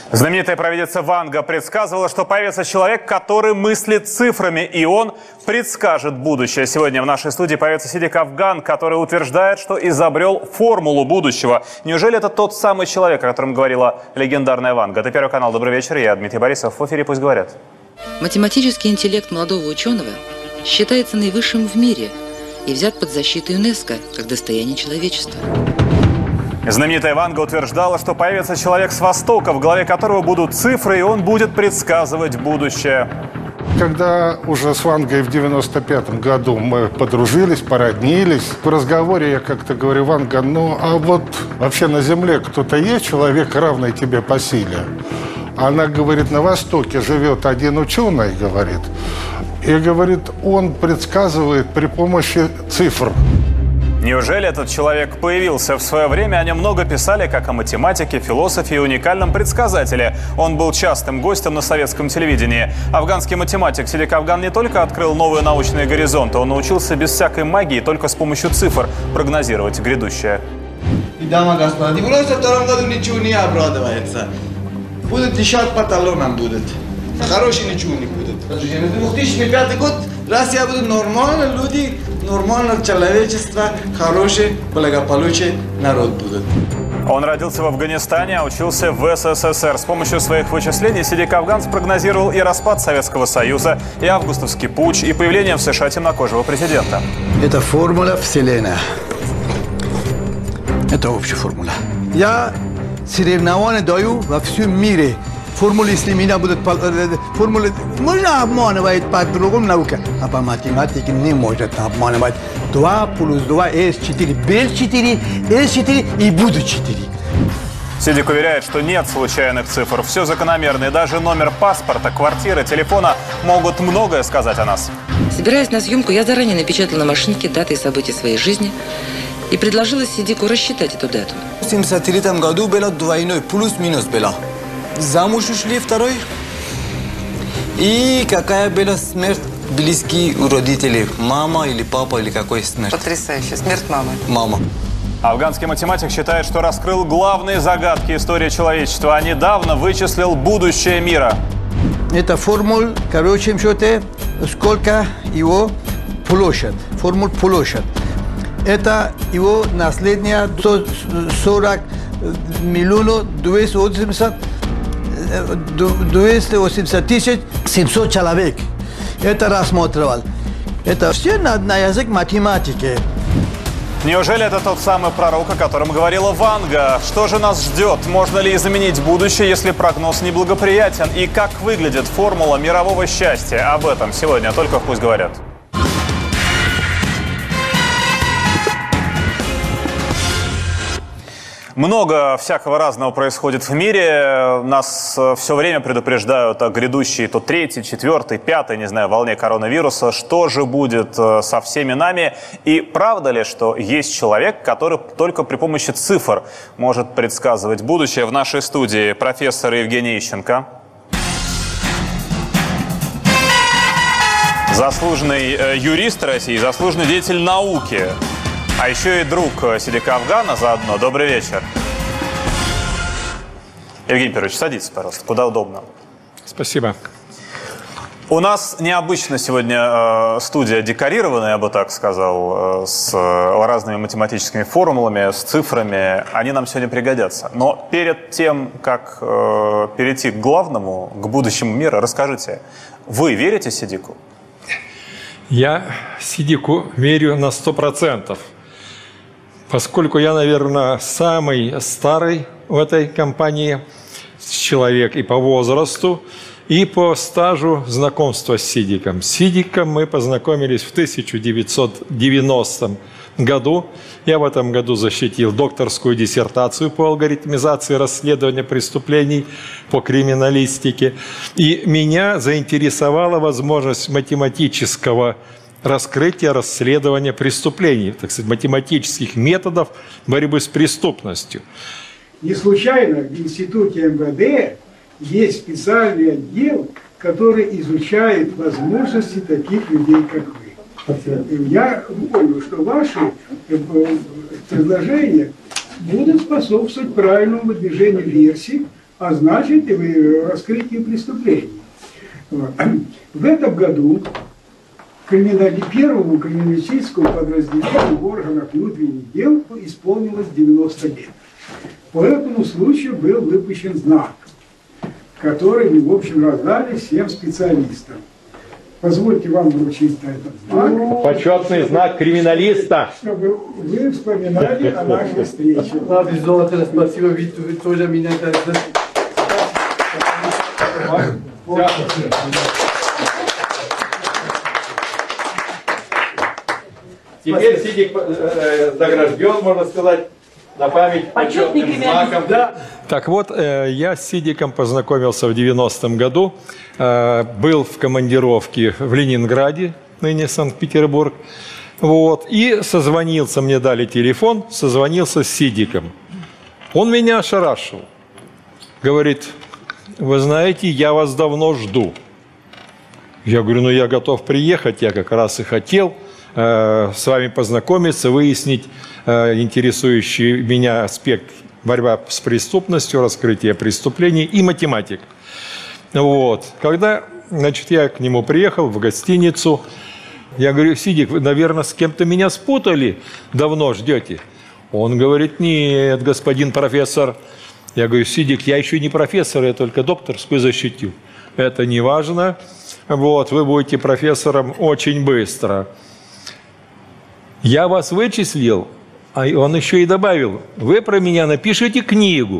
Знаменитая провидица Ванга предсказывала, что появится человек, который мыслит цифрами, и он предскажет будущее. Сегодня в нашей студии появится Сидик Афган, который утверждает, что изобрел формулу будущего. Неужели это тот самый человек, о котором говорила легендарная Ванга? Это Первый канал. Добрый вечер. Я Дмитрий Борисов. В эфире «Пусть говорят». Математический интеллект молодого ученого считается наивысшим в мире и взят под защиту ЮНЕСКО как достояние человечества. Знаменитая Ванга утверждала, что появится человек с Востока, в голове которого будут цифры, и он будет предсказывать будущее. Когда уже с Вангой в 95-м году мы подружились, породнились, в разговоре я как-то говорю: Ванга, ну а вот вообще на Земле кто-то есть человек, равный тебе по силе? Она говорит: на Востоке живет один ученый, говорит, и говорит, он предсказывает при помощи цифр. Неужели этот человек появился в свое время? О нем много писали, как о математике, философе и уникальном предсказателе. Он был частым гостем на советском телевидении. Афганский математик Сидик Афган не только открыл новые научные горизонты, он научился без всякой магии, только с помощью цифр прогнозировать грядущее. Будет дешевле паталоном будет. Хороший ничуник будет. 2005 год Россия будет нормально, люди, нормально человечество, хороший, благополучный народ будет. Он родился в Афганистане, а учился в СССР. С помощью своих вычислений Сидик Афган спрогнозировал и распад Советского Союза, и августовский путч, и появление в США темнокожего президента. Это формула Вселенной. Это общая формула. Я соревнования даю во всем мире. Формулы, если меня будут... Формулы можно обманывать по-другому науке, а по математике не может обманывать. 2 плюс 2 S4, без 4, S4 и будет 4. Сидик уверяет, что нет случайных цифр. Все закономерно. И даже номер паспорта, квартиры, телефона могут многое сказать о нас. Собираясь на съемку, я заранее напечатала на машинке даты и события своей жизни и предложила Сидику рассчитать эту дату. В 1973 году было двойной, плюс-минус было. Замуж ушли второй. И какая была смерть близких у родителей? Мама или папа, или какой смерть? Потрясающе. Смерть мамы. Мама. Афганский математик считает, что раскрыл главные загадки истории человечества, а недавно вычислил будущее мира. Это формула, короче, счете, сколько его площадь. Формула площадь. Это его наследие 140 миллионов 280 тысяч 700 человек. Это рассматривал. Это все на язык математики. Неужели это тот самый пророк, о котором говорила Ванга? Что же нас ждет? Можно ли изменить будущее, если прогноз неблагоприятен? И как выглядит формула мирового счастья? Об этом сегодня только в «Пусть говорят». Много всякого разного происходит в мире. Нас все время предупреждают о грядущей то 3-й, 4-й, 5-й, не знаю, волне коронавируса. Что же будет со всеми нами? И правда ли, что есть человек, который только при помощи цифр может предсказывать будущее? В нашей студии профессор Евгений Ищенко. Заслуженный юрист России, заслуженный деятель науки. А еще и друг Сидика Афгана заодно. Добрый вечер. Евгений Петрович, садитесь, пожалуйста, куда удобно. Спасибо. У нас необычно сегодня студия декорированная, я бы так сказал, с разными математическими формулами, с цифрами. Они нам сегодня пригодятся. Но перед тем, как перейти к главному, к будущему мира, расскажите, вы верите Сидику? Я Сидику верю на 100%. Поскольку я, наверное, самый старый в этой компании человек и по возрасту, и по стажу знакомства с Сидиком. С Сидиком мы познакомились в 1990 году. Я в этом году защитил докторскую диссертацию по алгоритмизации расследования преступлений по криминалистике. И меня заинтересовала возможность математического раскрытия, расследования преступлений, так сказать, математических методов борьбы с преступностью. Не случайно в институте МВД есть специальный отдел, который изучает возможности таких людей, как вы. Я понял, что ваши предложения будут способствовать правильному выдвижению версий а значит и в раскрытии преступлений. Вот. В этом году первому криминалистическому подразделению в органах внутренних дел исполнилось 90 лет. По этому случаю был выпущен знак, который мы, в общем, раздали всем специалистам. Позвольте вам вручить этот знак. Почетный знак криминалиста. Чтобы вы вспоминали о нашей встрече. Спасибо, вы тоже меня... Теперь Сидик награжден, можно сказать, на память почетным знаком. Да. Так вот, я с Сидиком познакомился в 90-м году. Был в командировке в Ленинграде, ныне Санкт-Петербург. Вот, и созвонился, мне дали телефон, созвонился с Сидиком. Он меня ошарашил. Говорит, вы знаете, я вас давно жду. Я говорю, ну я готов приехать, я как раз и хотел с вами познакомиться, выяснить интересующий меня аспект борьба с преступностью, раскрытие преступлений и математик. Вот. Когда, значит, я к нему приехал в гостиницу, я говорю, Сидик, вы, наверное, с кем-то меня спутали, давно ждете? Он говорит, нет, господин профессор. Я говорю, Сидик, я еще не профессор, я только докторскую защитил. Это не важно. Вот, вы будете профессором очень быстро. Я вас вычислил, а он еще и добавил, вы про меня напишите книгу.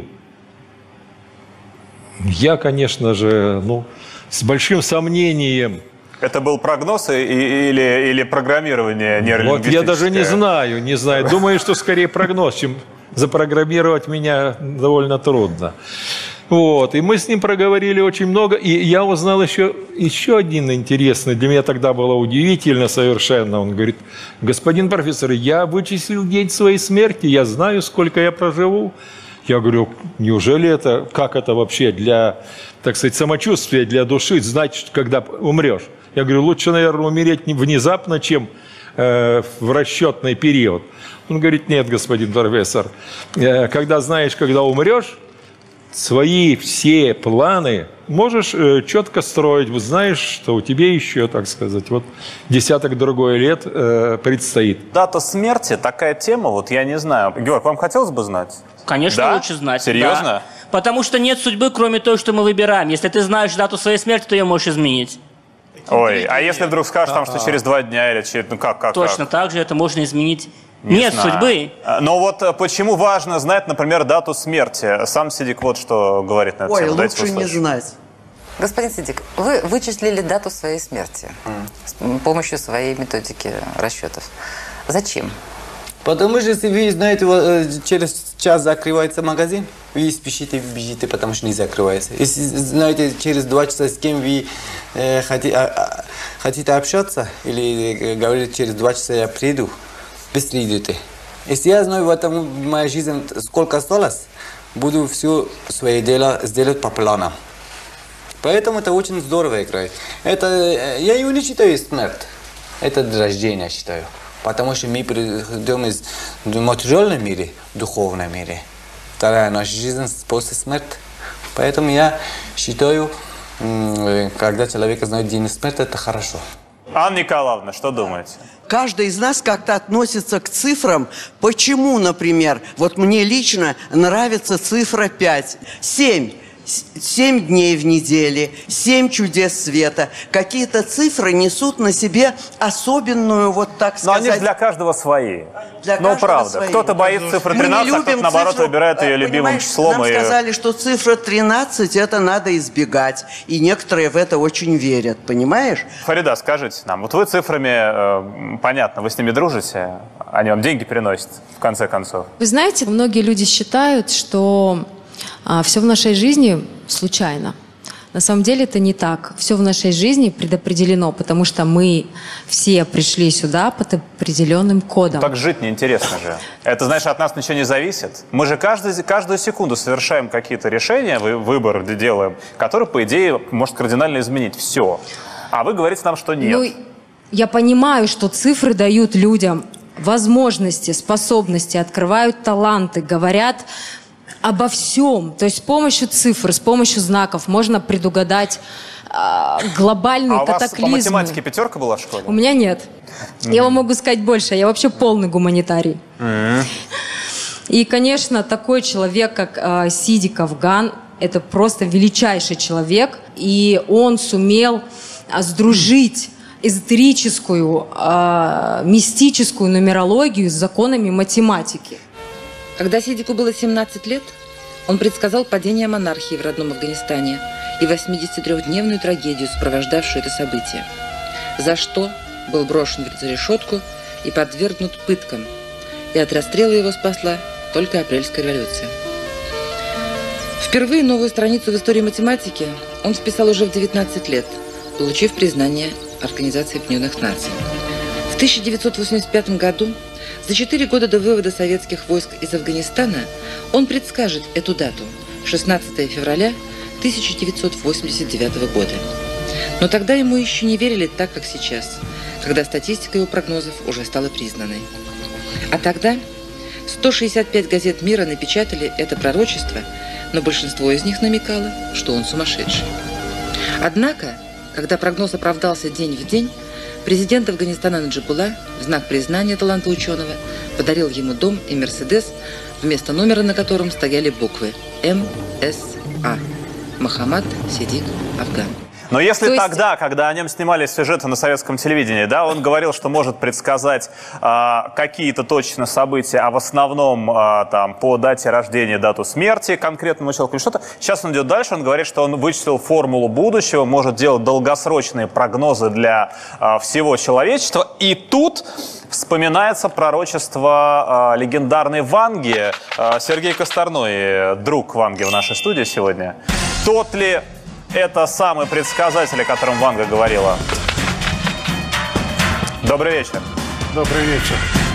Я, конечно же, с большим сомнением. Это был прогноз или программирование нейролингвистическое? Вот я даже не знаю. Думаю, что скорее прогноз, чем запрограммировать меня довольно трудно. Вот, и мы с ним проговорили очень много, и я узнал еще один интересный, для меня тогда было удивительно совершенно. Он говорит, господин профессор, я вычислил день своей смерти, я знаю, сколько я проживу. Я говорю, неужели это, как это вообще для, так сказать, самочувствия, для души, знать, когда умрешь? Я говорю, лучше, наверное, умереть внезапно, чем в расчетный период. Он говорит, нет, господин профессор, когда знаешь, когда умрешь, свои все планы можешь четко строить. Вы знаешь, что у тебя еще, так сказать, вот десяток другой лет предстоит. Дата смерти, такая тема, вот я не знаю. Георг, вам хотелось бы знать? Конечно, да? лучше знать. Серьезно? Да. Потому что нет судьбы, кроме той, что мы выбираем. Если ты знаешь дату своей смерти, то ее можешь изменить. Ой, а если вдруг скажешь, там, что через 2 дня или через... Ну как? Точно так же это можно изменить. Не Нет знаю. судьбы. Но вот почему важно знать, например, дату смерти? Сам Сидик вот что говорит на эту тему. Ой, лучше не знать. Господин Сидик, вы вычислили дату своей смерти с помощью своей методики расчетов. Зачем? Потому что, если вы знаете, через час закрывается магазин, вы спешите, бежите, потому что не закрывается. Если знаете, через 2 часа с кем вы хотите общаться, или говорите, через 2 часа я приду, быстро идете. Если я знаю, в этом моя жизнь сколько осталось, буду все свои дела сделать по планам. Поэтому это очень здорово играет. Я его не считаю смерть. Это рождение, считаю. Потому что мы придем из материального мира, духовного мира. Вторая наша жизнь после смерти. Поэтому я считаю, когда человек знает день смерти, это хорошо. Анна Николаевна, что думаете? Каждый из нас как-то относится к цифрам. Почему, например, вот мне лично нравится цифра 5, 7. 7 дней в неделе, 7 чудес света. Какие-то цифры несут на себе особенную, вот так сказать... Но они же для каждого свои. Для ну, каждого правда. свои. Кто-то боится цифры 13, а кто-то, наоборот, цифру, выбирает ее любимым числом. Нам сказали, что цифра 13 это надо избегать. И некоторые в это очень верят, понимаешь? Фарида, скажите нам, вот вы цифрами, понятно, вы с ними дружите, они вам деньги приносят, в конце концов. Вы знаете, многие люди считают, что все в нашей жизни случайно. На самом деле это не так. Все в нашей жизни предопределено, потому что мы все пришли сюда под определенным кодом. Так жить неинтересно же. Это, знаешь, от нас ничего не зависит. Мы же каждую секунду совершаем какие-то решения, выборы делаем, которые, по идее, может кардинально изменить все. А вы говорите нам, что нет. Ну, я понимаю, что цифры дают людям возможности, способности, открывают таланты, говорят обо всем. То есть с помощью цифр, с помощью знаков можно предугадать глобальные катаклизмы. А у вас по математике 5 была в школе? У меня нет. Я вам могу сказать больше. Я вообще полный гуманитарий. И, конечно, такой человек, как Сиди Кафган, это просто величайший человек. И он сумел сдружить эзотерическую, мистическую нумерологию с законами математики. Когда Сидику было 17 лет, он предсказал падение монархии в родном Афганистане и 83-дневную трагедию, сопровождавшую это событие, за что был брошен за решетку и подвергнут пыткам, и от расстрела его спасла только Апрельская революция. Впервые новую страницу в истории математики он вписал уже в 19 лет, получив признание Организации Объединенных Наций. В 1985 году, за 4 года до вывода советских войск из Афганистана, он предскажет эту дату – 16 февраля 1989 года. Но тогда ему еще не верили так, как сейчас, когда статистика его прогнозов уже стала признанной. А тогда 165 газет мира напечатали это пророчество, но большинство из них намекало, что он сумасшедший. Однако, когда прогноз оправдался день в день, президент Афганистана Наджибулла в знак признания таланта ученого подарил ему дом и Мерседес, вместо номера на котором стояли буквы МСА. Мохаммад Сидик Афган. Но если тогда, когда о нем снимали сюжеты на советском телевидении, да, он говорил, что может предсказать какие-то точно события, а в основном там, по дате рождения, дату смерти конкретному человеку, что-то. Сейчас он идет дальше, он говорит, что он вычислил формулу будущего, может делать долгосрочные прогнозы для всего человечества. И тут вспоминается пророчество легендарной Ванги. Сергей Косторной, друг Ванги в нашей студии сегодня. Тот ли это самый предсказатель, о котором Ванга говорила? Добрый вечер. Добрый вечер.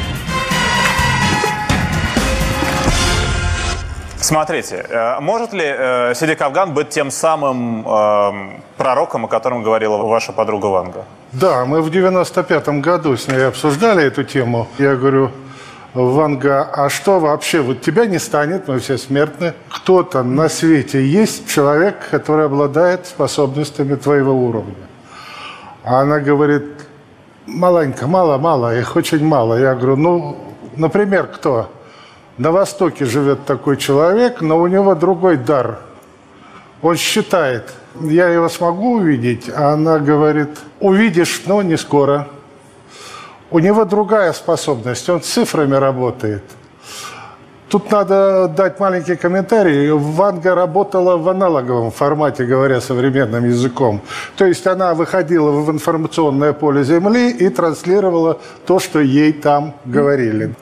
Смотрите, может ли Сидик Кафган быть тем самым пророком, о котором говорила ваша подруга Ванга? Да, мы в 95-м году с ней обсуждали эту тему. Я говорю: Ванга, а что вообще? Вот тебя не станет, мы все смертны. Кто-то на свете есть человек, который обладает способностями твоего уровня. А она говорит: маленько, мало, их очень мало. Я говорю: ну, например, кто? На Востоке живет такой человек, но у него другой дар. Он считает, я его смогу увидеть? А она говорит: увидишь, но не скоро. У него другая способность, он с цифрами работает. Тут надо дать маленький комментарий. Ванга работала в аналоговом формате, говоря современным языком. То есть она выходила в информационное поле Земли и транслировала то, что ей там говорили.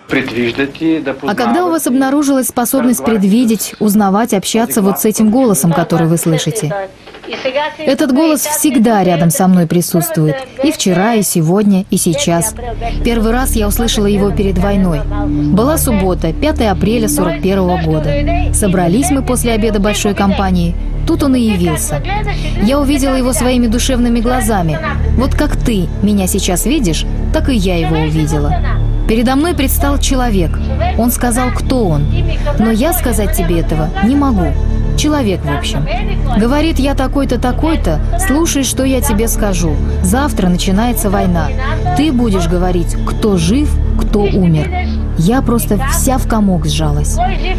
А когда у вас обнаружилась способность предвидеть, узнавать, общаться вот с этим голосом, который вы слышите? Этот голос всегда рядом со мной присутствует. И вчера, и сегодня, и сейчас. Первый раз я услышала его перед войной. Была суббота, 5 апреля 41 года. Собрались мы после обеда большой компании. Тут он и явился. Я увидела его своими душевными глазами. Вот как ты меня сейчас видишь, так и я его увидела. Передо мной предстал человек. Он сказал, кто он. Но я сказать тебе этого не могу. Человек, в общем. Говорит: я такой-то, такой-то, слушай, что я тебе скажу. Завтра начинается война. Ты будешь говорить, кто жив, кто умер. Я просто вся в комок сжалась.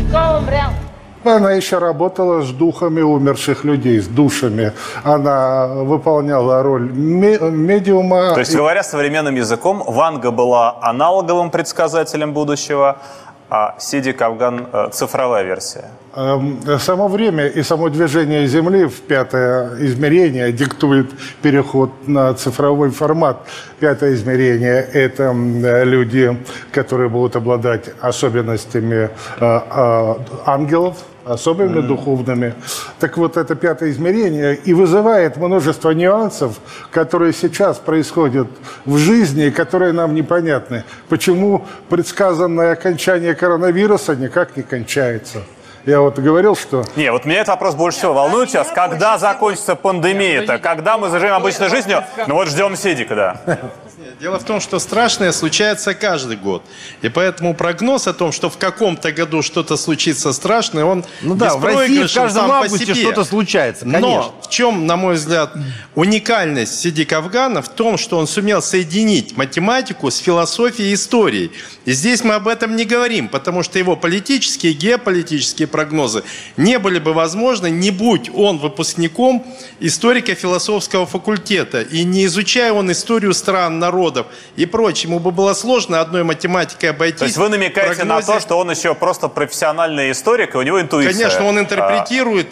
Она еще работала с духами умерших людей, с душами. Она выполняла роль медиума. То есть, говоря современным языком, Ванга была аналоговым предсказателем будущего, а Сиди Кафган – цифровая версия. Само время и само движение Земли в 5-е измерение диктует переход на цифровой формат. 5-е измерение – это люди, которые будут обладать особенностями ангелов, особыми духовными. Так вот, это 5-е измерение и вызывает множество нюансов, которые сейчас происходят в жизни и которые нам непонятны. Почему предсказанное окончание коронавируса никак не кончается? Я вот говорил, что... Не, вот меня этот вопрос больше всего волнует сейчас. Когда закончится пандемия-то? Когда мы заживем обычной жизнью? Ну вот ждем Сидика, да. Дело в том, что страшное случается каждый год. И поэтому прогноз о том, что в каком-то году что-то случится страшное, он в России в каждом августе что-то случается, конечно. Но в чем, на мой взгляд, уникальность Сидика Афгана в том, что он сумел соединить математику с философией и историей. И здесь мы об этом не говорим, потому что его политические, геополитические прогнозы не были бы возможны, не будь он выпускником историко-философского факультета. И не изучая он историю стран, народов и прочее, ему бы было сложно одной математикой обойтись. То есть вы намекаете на то, что он еще просто профессиональный историк, и у него интуиция? Конечно, он интерпретирует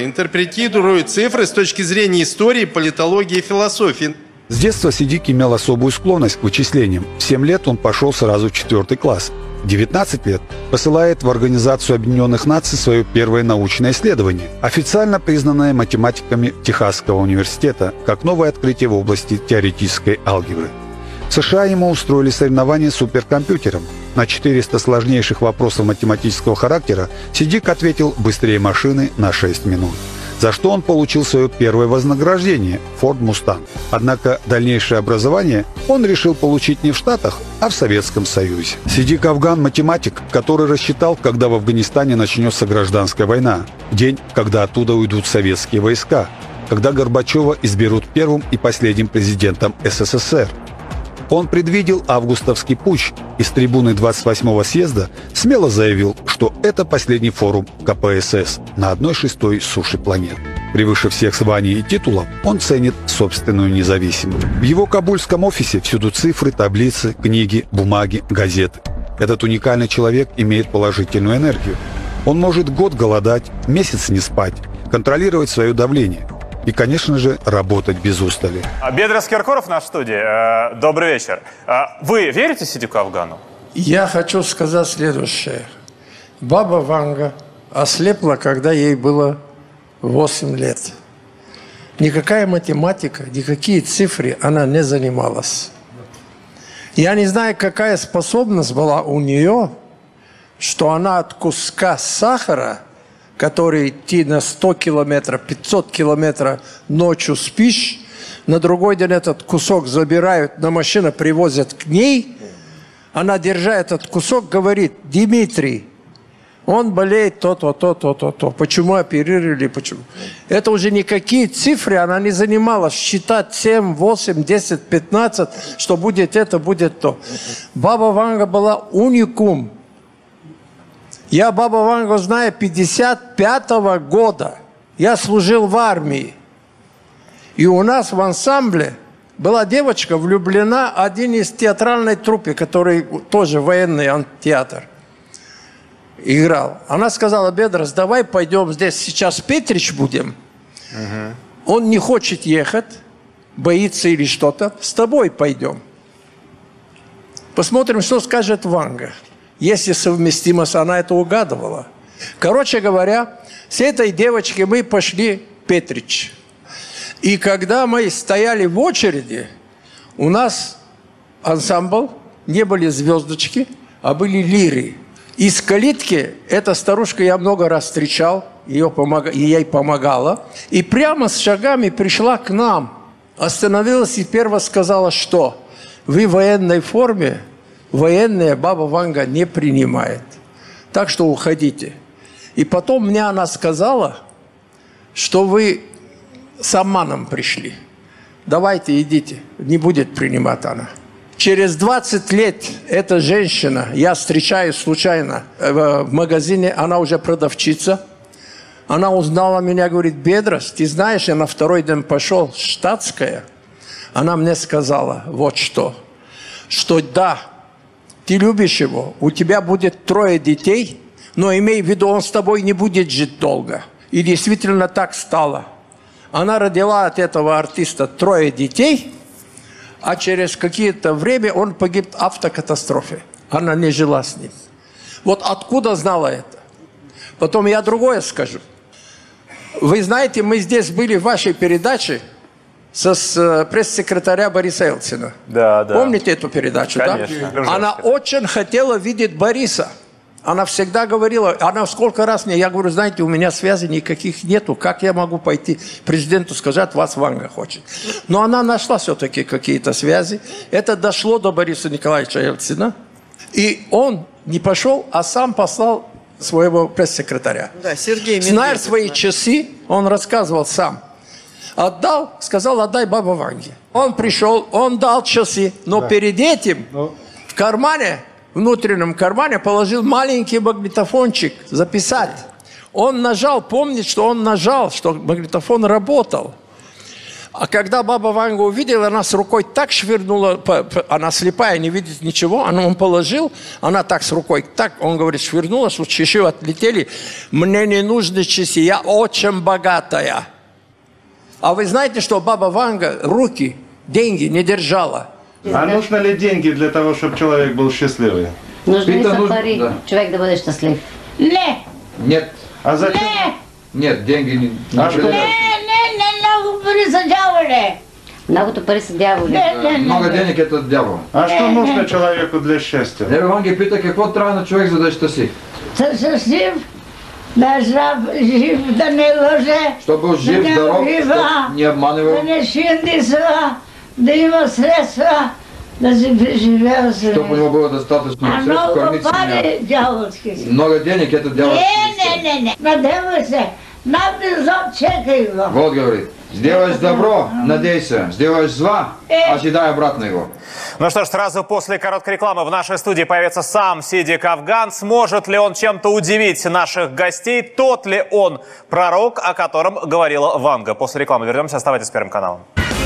цифры с точки зрения истории, политологии и философии. С детства Сидик имел особую склонность к вычислениям. В 7 лет он пошел сразу в 4 класс. В 19 лет посылает в Организацию Объединенных Наций свое первое научное исследование, официально признанное математиками Техасского университета как новое открытие в области теоретической алгебры. В США ему устроили соревнования с суперкомпьютером. На 400 сложнейших вопросов математического характера Сидик ответил быстрее машины на 6 минут, за что он получил свое первое вознаграждение – Ford Mustang. Однако дальнейшее образование он решил получить не в Штатах, а в Советском Союзе. Сидик Афган – математик, который рассчитал, когда в Афганистане начнется гражданская война, день, когда оттуда уйдут советские войска, когда Горбачева изберут первым и последним президентом СССР. Он предвидел августовский путч и с трибуны 28-го съезда смело заявил, что это последний форум КПСС на 1/6 суши планеты. Превыше всех званий и титулов он ценит собственную независимость. В его кабульском офисе всюду цифры, таблицы, книги, бумаги, газеты. Этот уникальный человек имеет положительную энергию. Он может год голодать, месяц не спать, контролировать свое давление. И, конечно же, работать без устали. Бедрос Киркоров в нашей студии. Добрый вечер. Вы верите Сидику Афгану? Я хочу сказать следующее. Баба Ванга ослепла, когда ей было 8 лет. Никакая математика, никакие цифры она не занималась. Я не знаю, какая способность была у нее, что она от куска сахара, который идти на 100 километров, 500 километров ночью спишь, на другой день этот кусок забирают, на машину привозят к ней, она, держа этот кусок, говорит: Дмитрий, он болеет то-то, то-то, то-то. Почему оперировали, почему? Это уже никакие цифры, она не занималась. Считать 7, 8, 10, 15, что будет это, будет то. Баба Ванга была уникум. Я Баба Вангу знаю 55-го года. Я служил в армии. И у нас в ансамбле была девочка, влюблена в один из театральной труппы, который тоже военный театр играл. Она сказала: Бедрос, давай пойдем здесь сейчас Петрич будем. Он не хочет ехать, боится или что-то. С тобой пойдем. Посмотрим, что скажет Ванга. Если совместимость, она это угадывала. Короче говоря, с этой девочкой мы пошли в Петрич. И когда мы стояли в очереди, у нас ансамбль, не были звездочки, а были лиры. Из калитки эта старушка, я много раз встречал, ей помогала, и прямо с шагами пришла к нам, остановилась и первая сказала, что вы в военной форме, военная Баба Ванга не принимает. Так что уходите. И потом мне она сказала, что вы с обманом пришли. Давайте, идите. Не будет принимать она. Через 20 лет эта женщина, я встречаюсь случайно в магазине, она уже продавщица. Она узнала меня, говорит: Бедрос, ты знаешь, я на второй день пошел, штатская. Она мне сказала вот что да, ты любишь его, у тебя будет 3 детей, но имей в виду, он с тобой не будет жить долго. И действительно так стало. Она родила от этого артиста 3 детей, а через какое-то время он погиб в автокатастрофе. Она не жила с ним. Вот откуда знала это? Потом я другое скажу. Вы знаете, мы здесь были в вашей передаче с пресс-секретаря Бориса Елцина. Да. Помните эту передачу? Конечно. Да? Она очень хотела видеть Бориса. Она всегда говорила, она сколько раз мне, я говорю, знаете, у меня связей никаких нету, как я могу пойти президенту сказать, вас Ванга хочет. Но она нашла все-таки какие-то связи. Это дошло до Бориса Николаевича Ельцина. И он не пошел, а сам послал своего пресс-секретаря. Да, Сергей Зная свои часы, он рассказывал сам. Отдал, сказал, отдай баба Ванге. Он пришел, он дал часы, но перед этим в кармане, внутреннем кармане положил маленький магнитофончик записать. Он нажал, помнит, что он нажал, что магнитофон работал. А когда баба Ванга увидела, она с рукой так швырнула, она слепая, не видит ничего, он положил, она так с рукой, так, он говорит, швырнула, что часы отлетели. Мне не нужны часы, я очень богатая. А вы знаете, что баба Ванга руки, деньги не держала? А нужно ли деньги для того, чтобы человек был счастливый? Нужны сафари, человек да будет счастлив. Не. Нет. А зачем? Нет, деньги не. А что? Много пересадявали. Много-то пересадявали. Много денег это дьявол. А что нужно человеку для счастья? Дядя Ванги пита, какво трябва на човек, за да е щастлив? Счастлив, да здрав, жив, да не лъже, Щоб был жив, да не здоров, убива, чтоб не обманывал. да не шиндисва, да има средства, да си преживява се. Чтобы у него было достаточно А средств много кормить пари семью. дяволски си. Много денег это дьявол. Не. Надевай се, наблизо чекай го. Вот говорит, сделаешь добро, надейся, сделаешь зла, ожидай обратно его. Ну что ж, сразу после короткой рекламы в нашей студии появится сам Сидик Афган. Сможет ли он чем-то удивить наших гостей? Тот ли он пророк, о котором говорила Ванга? После рекламы вернемся. Оставайтесь с Первым каналом.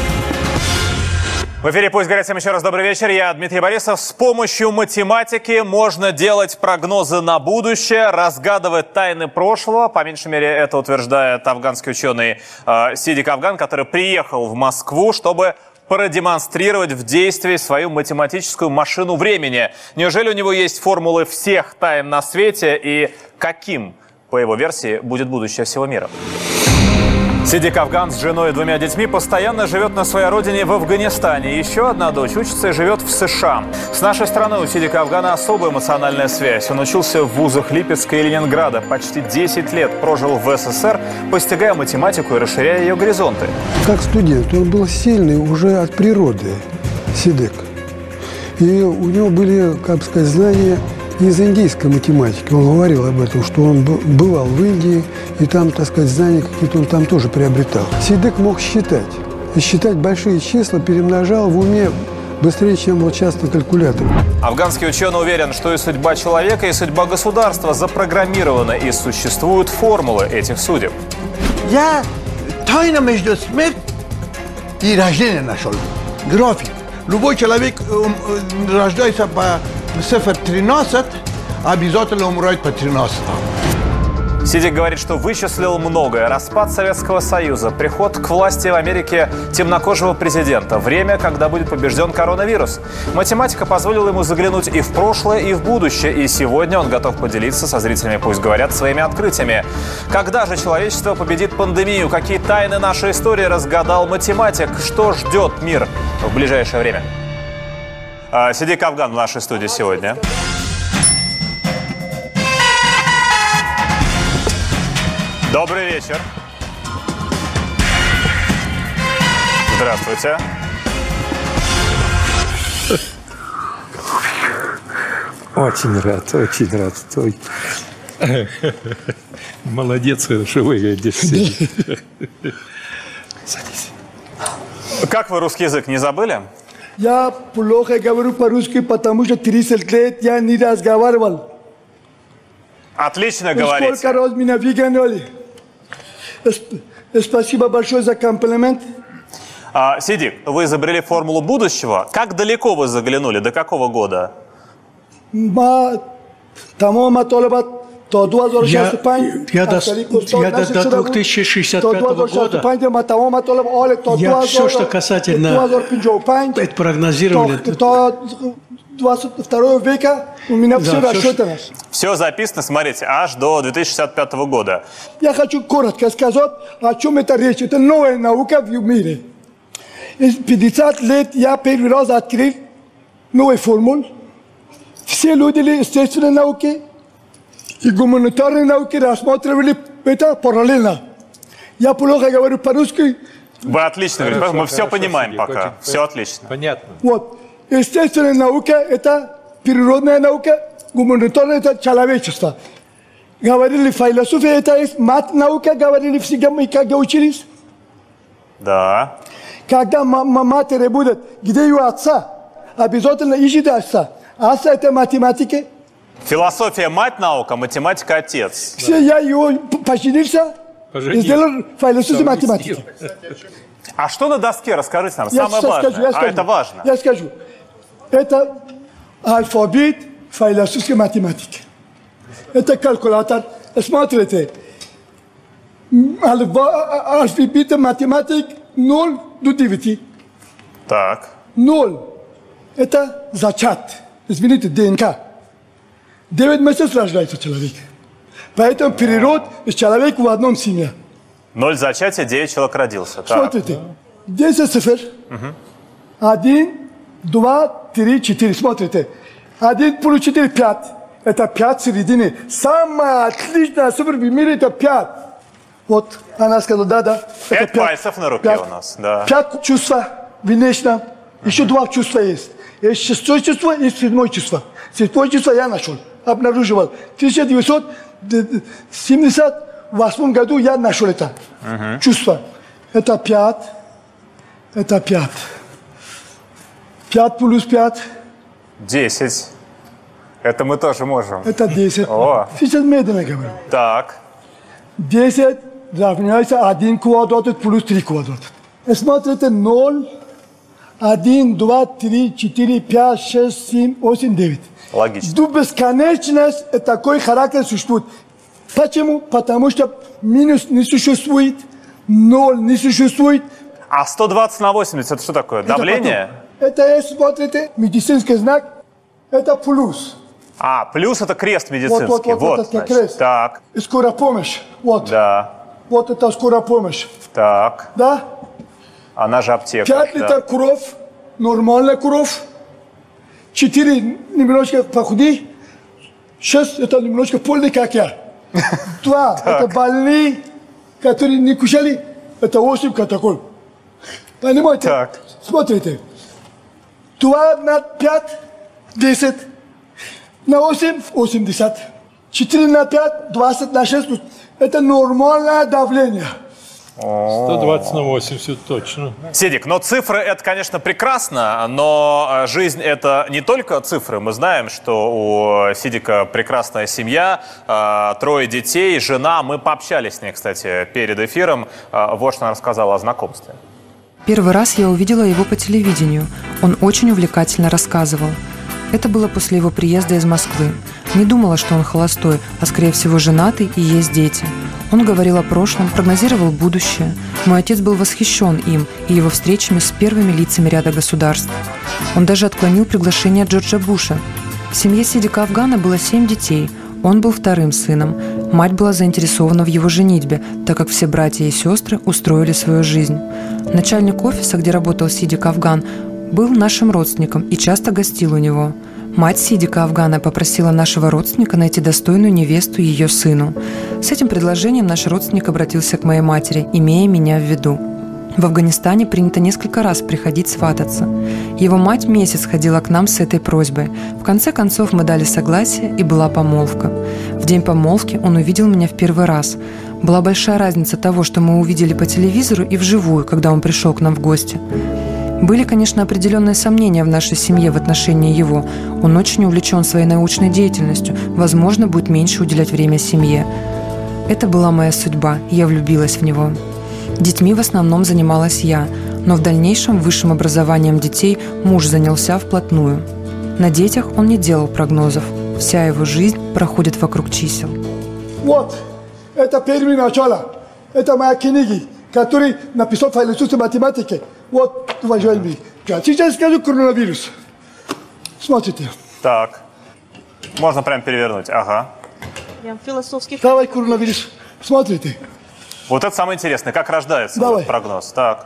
В эфире «Пусть говорят» всем еще раз добрый вечер. Я Дмитрий Борисов. С помощью математики можно делать прогнозы на будущее, разгадывать тайны прошлого. По меньшей мере, это утверждает афганский ученый Сидик Афган, который приехал в Москву, чтобы продемонстрировать в действии свою математическую машину времени. Неужели у него есть формулы всех тайн на свете и каким, по его версии, будет будущее всего мира? Сидик Афган с женой и 2 детьми постоянно живет на своей родине в Афганистане. Еще одна дочь учится и живет в США. С нашей страной у Сидика Афгана особая эмоциональная связь. Он учился в вузах Липецка и Ленинграда. Почти 10 лет прожил в СССР, постигая математику и расширяя ее горизонты. Как студент он был сильный уже от природы, Сидик. И у него были, как бы сказать, знания из индийской математики. Он говорил об этом, что он бывал в Индии, и там, так сказать, знания какие-то он там тоже приобретал. Сидик мог считать. И считать большие числа перемножал в уме быстрее, чем вот часто калькулятор. Афганский ученый уверен, что и судьба человека, и судьба государства запрограммированы, и существуют формулы этих судеб. Я тайна между смертью и рождением нашел. График. Любой человек рождается по цифре 13, обязательно умирает по 13. Сидик говорит, что вычислил многое. Распад Советского Союза, приход к власти в Америке темнокожего президента, время, когда будет побежден коронавирус. Математика позволила ему заглянуть и в прошлое, и в будущее. И сегодня он готов поделиться со зрителями «Пусть говорят» своими открытиями. Когда же человечество победит пандемию? Какие тайны нашей истории разгадал математик? Что ждет мир в ближайшее время? Сидик Афган в нашей студии сегодня. Добрый вечер. Здравствуйте. Очень рад. Ой. Молодец, что вы здесь сидите. Садись. Как вы русский язык не забыли? Я плохо говорю по-русски, потому что 30 лет я не разговаривал. Отлично говорите. Сколько раз меня выгоняли. Спасибо большое за комплимент. Сидик, вы изобрели формулу будущего. Как далеко вы заглянули? До какого года? Я до 2065 года, я все, что касательно прогнозирования... 22 века у меня все рассчитано. Все записано, смотрите, аж до 2065 года. Я хочу коротко сказать, о чем это речь. Это новая наука в мире. 50 лет я первый раз открыл новую формулу. Все люди естественной науки И гуманитарные науки рассматривали это параллельно. Я плохо говорю по-русски. Вы отлично говорите, мы все понимаем пока. Все отлично. Понятно. Вот. Естественная наука – это природная наука, гуманитарная – это человечество. Говорили философия – это есть мать наука, говорили всегда мы, когда учились. Да. Когда матери будет, где ее отца, обязательно ищите отца. Отца – это математика. Философия – мать наука, математика – отец. Все, я его поженился и сделал философию математики. А что на доске? Расскажите нам. Самое важное. Это важно. Я скажу. Это алфавит философской математики. Это калькулятор. Смотрите. Алфавит математик 0 до 9. Так. 0. Это зачат. Извините, ДНК. 9 месяцев рождается человек. Поэтому перерод человек в одном семье. 0 зачатия, 9 человек родился. Смотрите. 10 цифр. 1, 2, 3, 4. Смотрите. 1 плюс 4, 5. Это 5 в середине. Самая отличная цифра в мире это 5. Вот она сказала, да. 5 пальцев на руке 5. у нас. Да. 5 чувства внешне. Еще 2 чувства есть. Есть 6 чувство и 7 чувство. 7 чувство я нашел. Обнаруживал. В 1978 году я нашел это чувство. Это 5. Это 5. 5 плюс 5. 10. Это мы тоже можем. Это 10. О. Сейчас медленно говорю. Так. 10 равняется 1 квадрат плюс 3 квадрат. Смотрите, 0, 1, 2, 3, 4, 5, 6, 7, 8, 9. Логично. До бесконечности такой характер существует. Почему? Потому что минус не существует, 0 не существует. А 120 на 80 это что такое? Давление? Это, смотрите, медицинский знак, это плюс. А, плюс это крест медицинский. Вот это значит. крест. Так. И скорая помощь. Вот. Да. Вот это скорая помощь. Так. Да? Она же аптека. 5 литров кровь, нормальная кровь. 4 немножко похудей. 6 это немножко полный, как я. 2 это больные, которые не кушали. Это 8 катакол. Понимаете? Так. Смотрите. 2 на 5, 10. На 8, 80. 4 на 5, 20 на 6. Это нормальное давление. 120 на 80, точно. Сидик, но цифры это, конечно, прекрасно, но жизнь это не только цифры. Мы знаем, что у Сидика прекрасная семья, 3 детей, жена. Мы пообщались с ней, кстати, перед эфиром. Вот что она рассказала о знакомстве. Первый раз я увидела его по телевидению. Он очень увлекательно рассказывал. Это было после его приезда из Москвы. Не думала, что он холостой, а скорее всего женатый и есть дети. Он говорил о прошлом, прогнозировал будущее. Мой отец был восхищен им и его встречами с первыми лицами ряда государств. Он даже отклонил приглашение Джорджа Буша. В семье Сидика Афгана было 7 детей. Он был вторым сыном. Мать была заинтересована в его женитьбе, так как все братья и сестры устроили свою жизнь. Начальник офиса, где работал Сидик Афган, был нашим родственником и часто гостил у него. Мать Сидика Афгана попросила нашего родственника найти достойную невесту ее сыну. С этим предложением наш родственник обратился к моей матери, имея меня в виду. В Афганистане принято несколько раз приходить свататься. Его мать месяц ходила к нам с этой просьбой. В конце концов мы дали согласие, и была помолвка. В день помолвки он увидел меня в первый раз. Была большая разница того, что мы увидели по телевизору, и вживую, когда он пришел к нам в гости. Были, конечно, определенные сомнения в нашей семье в отношении его. Он очень увлечен своей научной деятельностью, возможно, будет меньше уделять время семье. Это была моя судьба, и я влюбилась в него. Детьми в основном занималась я, но в дальнейшем высшим образованием детей муж занялся вплотную. На детях он не делал прогнозов. Вся его жизнь проходит вокруг чисел. Вот, это первое начало. Это моя книга, которую написал философ математики. Вот, уважаемые. Сейчас скажу коронавирус. Смотрите. Так. Можно прям перевернуть. Ага. Прям философский. Давай коронавирус. Смотрите. Вот это самое интересное. Как рождается вот прогноз? Так.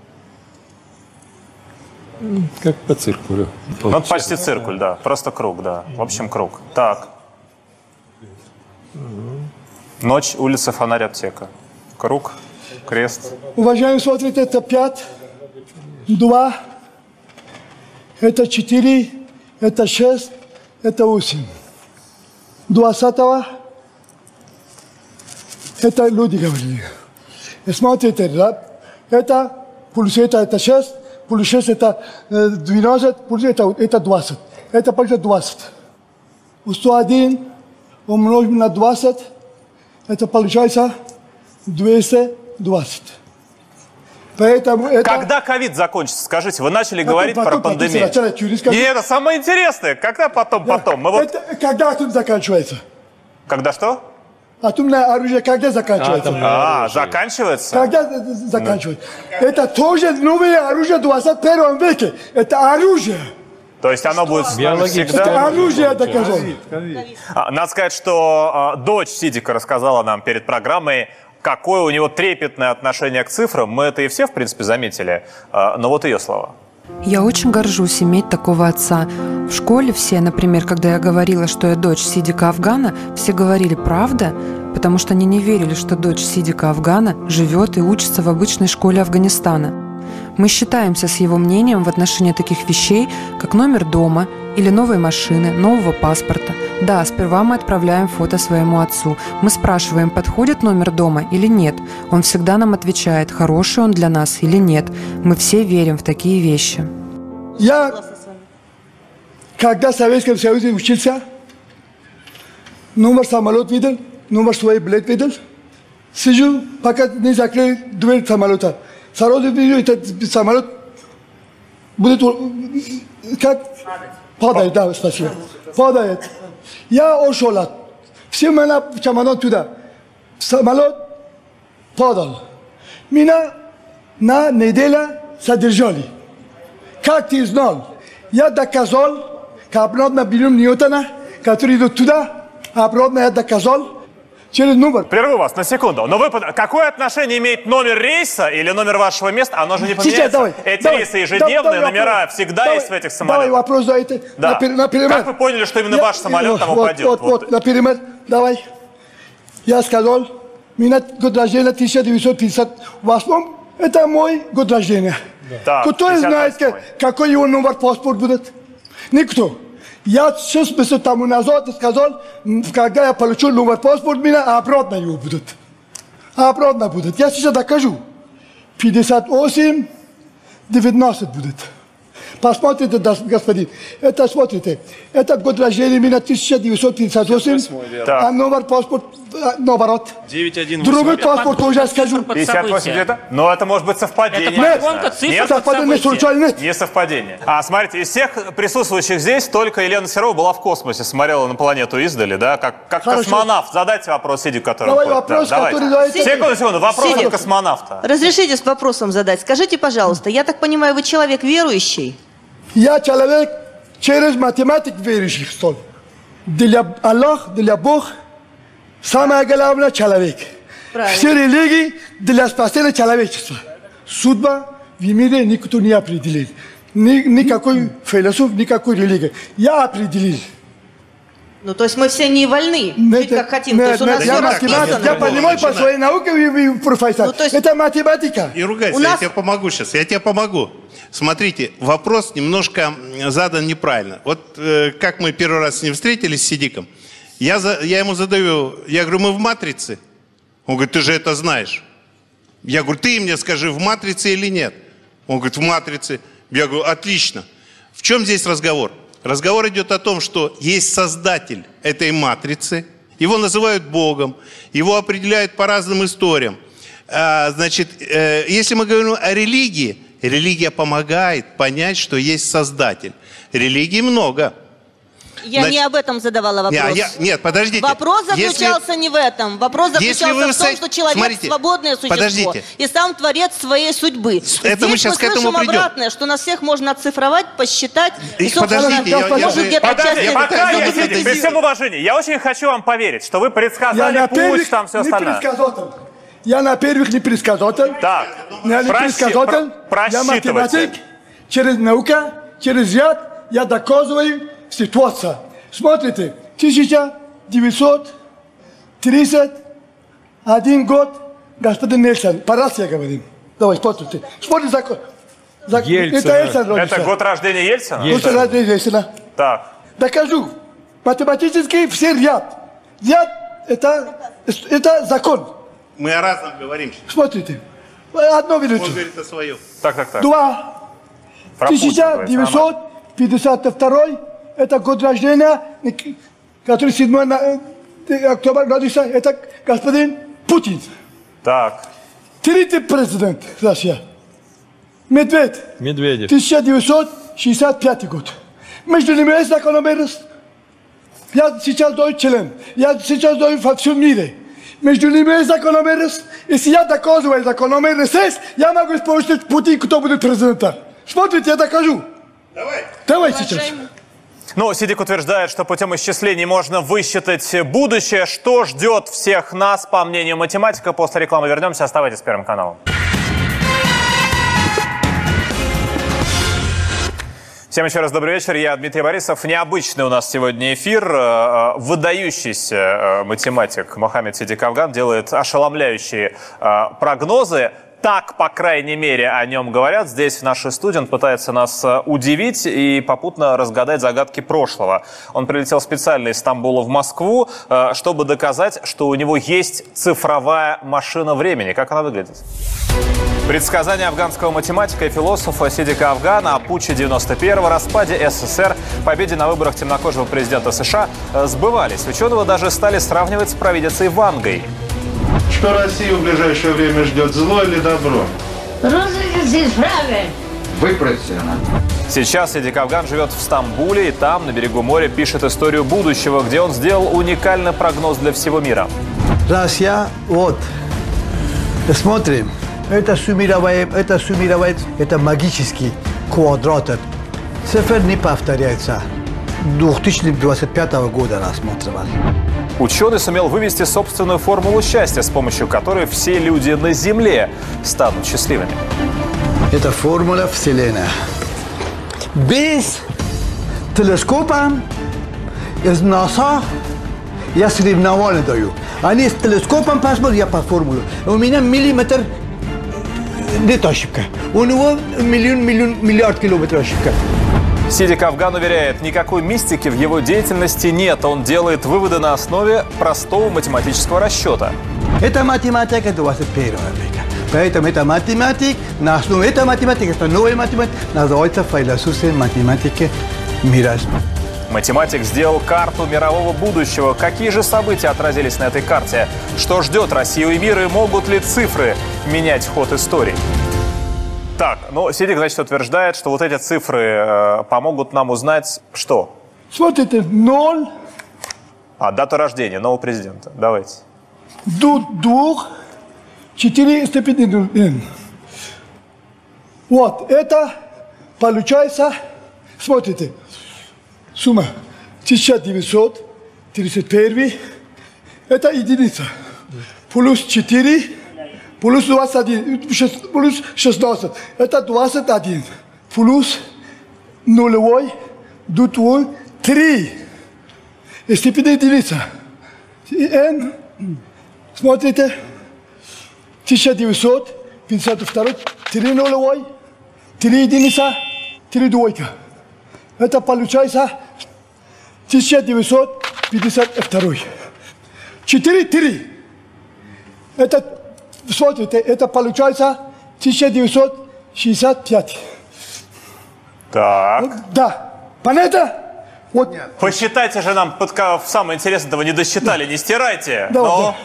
Как по циркулю. Ну, почти циркуль, да. Просто круг, да. В общем, круг. Так. Ночь, улица, фонарь, аптека. Круг, крест. Уважаемые, смотрите, это 5, 2, это 4, это 6, это 8. 20-го это люди говорили. И смотрите, это плюс это 6, плюс 6 это 12, плюс это 20. Это почти 20. 101 умножим на 20, это получается 220. Поэтому это... Когда ковид закончится? Скажите, вы начали говорить про пандемию. И это самое интересное. Когда потом? Мы вот... Когда атом заканчивается? Когда что? Атомное оружие когда заканчивается? Заканчивается? Когда заканчивается? Это тоже новое оружие в 21 веке. Это оружие. То есть оно будет всегда... Это оружие доказано. Надо сказать, что дочь Сидика рассказала нам перед программой, какое у него трепетное отношение к цифрам. Мы это и все, в принципе, заметили. Но вот ее слова. Я очень горжусь иметь такого отца. В школе все, например, когда я говорила, что я дочь Сидика Афгана, все говорили «правда?», потому что они не верили, что дочь Сидика Афгана живет и учится в обычной школе Афганистана. Мы считаемся с его мнением в отношении таких вещей, как номер дома или новой машины, нового паспорта. Да, сперва мы отправляем фото своему отцу. Мы спрашиваем, подходит номер дома или нет. Он всегда нам отвечает, хороший он для нас или нет. Мы все верим в такие вещи. Я, когда в Советском Союзе учился, номер самолета видел, номер свой билет видел. Сижу, пока не закрыли дверь самолета. Сразу вижу, этот самолет будет как падает, да, спасибо. Падает. Я ушел. Все меня чемодан туда. Самолет падал. Меня на неделю задержали. Как ты знал? Я доказал, обратно берем Ньютона, который идет туда, обратно я доказал. Через номер. Прерву вас на секунду. Но вы какое отношение имеет номер рейса или номер вашего места? Оно же не поменяется. Сейчас, Эти рейсы ежедневные, номера всегда есть в этих самолетах. Давай вопрос дайте. Да. Например, как вы поняли, что именно ваш самолет там упадет? Вот, например, давай. Я сказал, меня год рождения 1958, это мой год рождения. Да, кто знает, какой его номер паспорт будет? Никто. Я 6 месяцев тому назад сказал, когда я получу номер паспорта, меня обратно его будет. Обратно будет. Я сейчас докажу. 58, 19 будет. Посмотрите, господин. Это, смотрите, это год рождения меня 1958, а номер паспорта наоборот. 9-1-8. Другой паспорт тоже скажу. 58 где-то? Но это может быть совпадение. Не совпадение. Смотрите, из всех присутствующих здесь только Елена Серова была в космосе, смотрела на планету издали, да, как космонавт. Задайте вопрос Сидику, который... Давай вопрос, который давайте. Секунду, вопрос от космонавта. Разрешите с вопросом задать. Скажите, пожалуйста, я так понимаю, вы человек верующий? Я человек через математику верующий. Для Аллаха, для Бога, самое главное человек. Все религии для спасения человечества. Судьба в мире никто не определил. Никакой философ, никакой религии. Я определил. Ну, то есть мы все не вольны жить как хотим. То есть у нас все расписано. Я понимаю по своей науке, профессор. Это математика. И ругайся, я тебе помогу сейчас. Я тебе помогу. Смотрите, вопрос немножко задан неправильно. Вот как мы первый раз с ним встретились, с Сидиком, я ему задаю, я говорю, мы в матрице? Он говорит, ты же это знаешь. Я говорю, ты мне скажи, в матрице или нет? Он говорит, в матрице. Я говорю, отлично. В чем здесь разговор? Разговор идет о том, что есть создатель этой матрицы, его называют Богом, его определяют по разным историям. Значит, если мы говорим о религии, религия помогает понять, что есть создатель. Религий много. Я не об этом задавала вопрос. Нет, подождите. Вопрос заключался не в этом. Вопрос заключался в том, что человек свободное существо и сам творец своей судьбы. Это мы сейчас к этому придем. Обратное, что нас всех можно оцифровать, посчитать. И, подождите, при всем уважении, я очень хочу вам поверить, что вы предсказали путь, там все остальное. Я на первых не предсказатель. Так, я не предсказатель. Я математик. Через наука, через ряд я доказываю ситуацию. Смотрите, 1900 31 год, господин Нельсон. По раз я говорю. Давай, смотрите. Смотри закон. Ельцин. Это Ельцин родился. Это год рождения Ельцина? Год рождения Ельцина. Так. Докажу. Математически все ряд. Ряд это закон. Мы о разном говорим. Смотрите. Одно видите. Он говорит о своем. Так. 1952 это год рождения, который 7 октября родился, это господин Путин. Так. Третий президент России. Медведев. 1965 год. Между ними есть закономерность. Я сейчас даю член. Я сейчас даю во всем мире. Между ними есть закономерность. Если я доказываю закономерность, я могу использовать Путин, кто будет президентом. Смотрите, я докажу. Давай сейчас. Ну, Сидик утверждает, что путем исчислений можно высчитать будущее. Что ждет всех нас, по мнению математика? После рекламы вернемся. Оставайтесь с Первым каналом. Всем еще раз добрый вечер. Я Дмитрий Борисов. Необычный у нас сегодня эфир. Выдающийся математик Мохаммед Сидик Афган делает ошеломляющие прогнозы. Так, по крайней мере, о нем говорят. Здесь, в нашей студии, он пытается нас удивить и попутно разгадать загадки прошлого. Он прилетел специально из Стамбула в Москву, чтобы доказать, что у него есть цифровая машина времени. Как она выглядит? Предсказания афганского математика и философа Сидика Афгана о путче 91-го, распаде СССР, победе на выборах темнокожего президента США сбывались. Ученого даже стали сравнивать с провидицей Вангой. Что Россию в ближайшее время ждет, зло или добро? Выправительно. Сейчас Сидик Афган живет в Стамбуле и там, на берегу моря, пишет историю будущего, где он сделал уникальный прогноз для всего мира. Россия, вот, смотрим, это суммировать, это магический квадрат. Цифра не повторяется. 2025 года рассматривали. Ученый сумел вывести собственную формулу счастья, с помощью которой все люди на Земле станут счастливыми. Это формула Вселенной. Без телескопа из НАСА я соревнования даю. Они с телескопом посмотрят, я по формуле. У меня миллиметр нет ошибка. У него миллиард километров ошибка. Сидик Афган уверяет, никакой мистики в его деятельности нет. Он делает выводы на основе простого математического расчета. Это математика 21 века. Поэтому это математик, на основе этой математики, это новая математика, называется философия математики мира. Математик сделал карту мирового будущего. Какие же события отразились на этой карте? Что ждет Россию и мир, и могут ли цифры менять ход истории? Так, ну, Сидик, значит, утверждает, что вот эти цифры помогут нам узнать, что? Смотрите, 0. Дата рождения нового президента. Давайте. До 2, 4 степени 1. Вот, это получается, смотрите, сумма 1931, это единица, плюс 4, плюс 21, плюс 16, это 21, плюс нулевой, дутвой, 3, степень единица. N, смотрите, 1952, 3 нулевой, 3 единица, 3 двойка. Это получается 1952. 4-3. Это, смотрите, это получается 1965. Так. Да. Понятно? Вот. Посчитайте же нам, самое интересное, этого не досчитали, не стирайте. Да, да.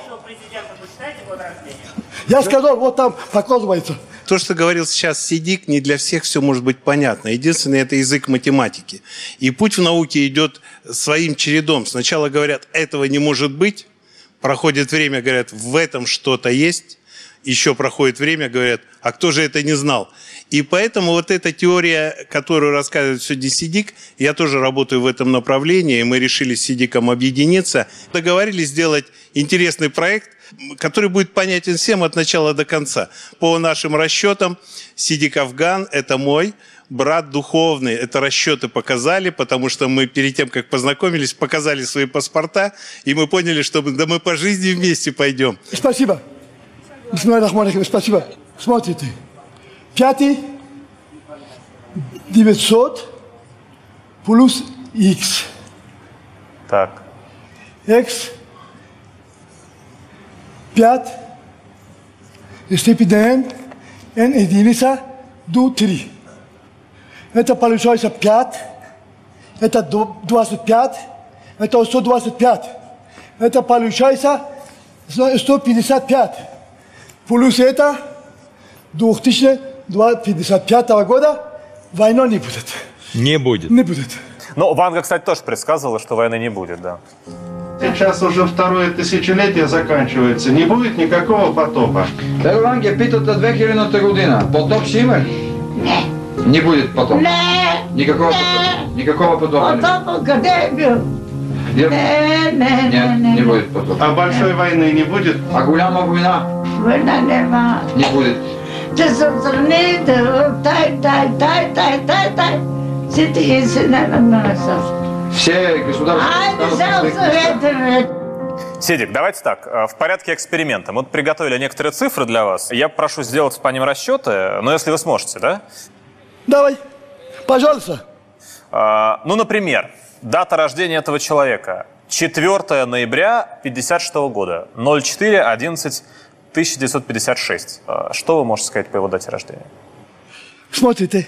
Я сказал, вот там показывается. То, что говорил сейчас Сидик, не для всех все может быть понятно. Единственное, это язык математики. И путь в науке идет своим чередом. Сначала говорят, этого не может быть. Проходит время, говорят, в этом что-то есть. Еще проходит время, говорят, а кто же это не знал? И поэтому вот эта теория, которую рассказывает сегодня Сидик, я тоже работаю в этом направлении, и мы решили с Сидиком объединиться. Договорились сделать интересный проект, который будет понятен всем от начала до конца. По нашим расчетам, Сидик Афган – это мой брат духовный. Это расчеты показали, потому что мы перед тем, как познакомились, показали свои паспорта, и мы поняли, что мы по жизни вместе пойдем. Спасибо. Спасибо. Смотрите. 5 900 плюс X. Так. X 5 степень n единица до 3. Это получается 5. Это 25. Это 125. Это получается 155. Плюс это 2055 года войны не будет. Не будет. Не будет. Ну, Ванга, кстати, тоже предсказывала, что войны не будет, да. Сейчас уже второе тысячелетие заканчивается. Не будет никакого потопа. Ванге, питате 2000 година. Потоп ще има ли? Не. Не будет потоп? Не. Никакого потопа? Никакого потопа? Потопа къде е бил? Не будет потопа. А большой войны не будет? А голяма война? Война нема. Не будет. Те са страни, тай. Сите и се не намасат. Все государства... Сидик, давайте так, в порядке эксперимента. Мы вот приготовили некоторые цифры для вас. Я прошу сделать по ним расчеты, но если вы сможете, да? Давай, пожалуйста. Ну, например, дата рождения этого человека. 4 ноября 1956 года. 04/11/1956. Что вы можете сказать по его дате рождения? Смотрите.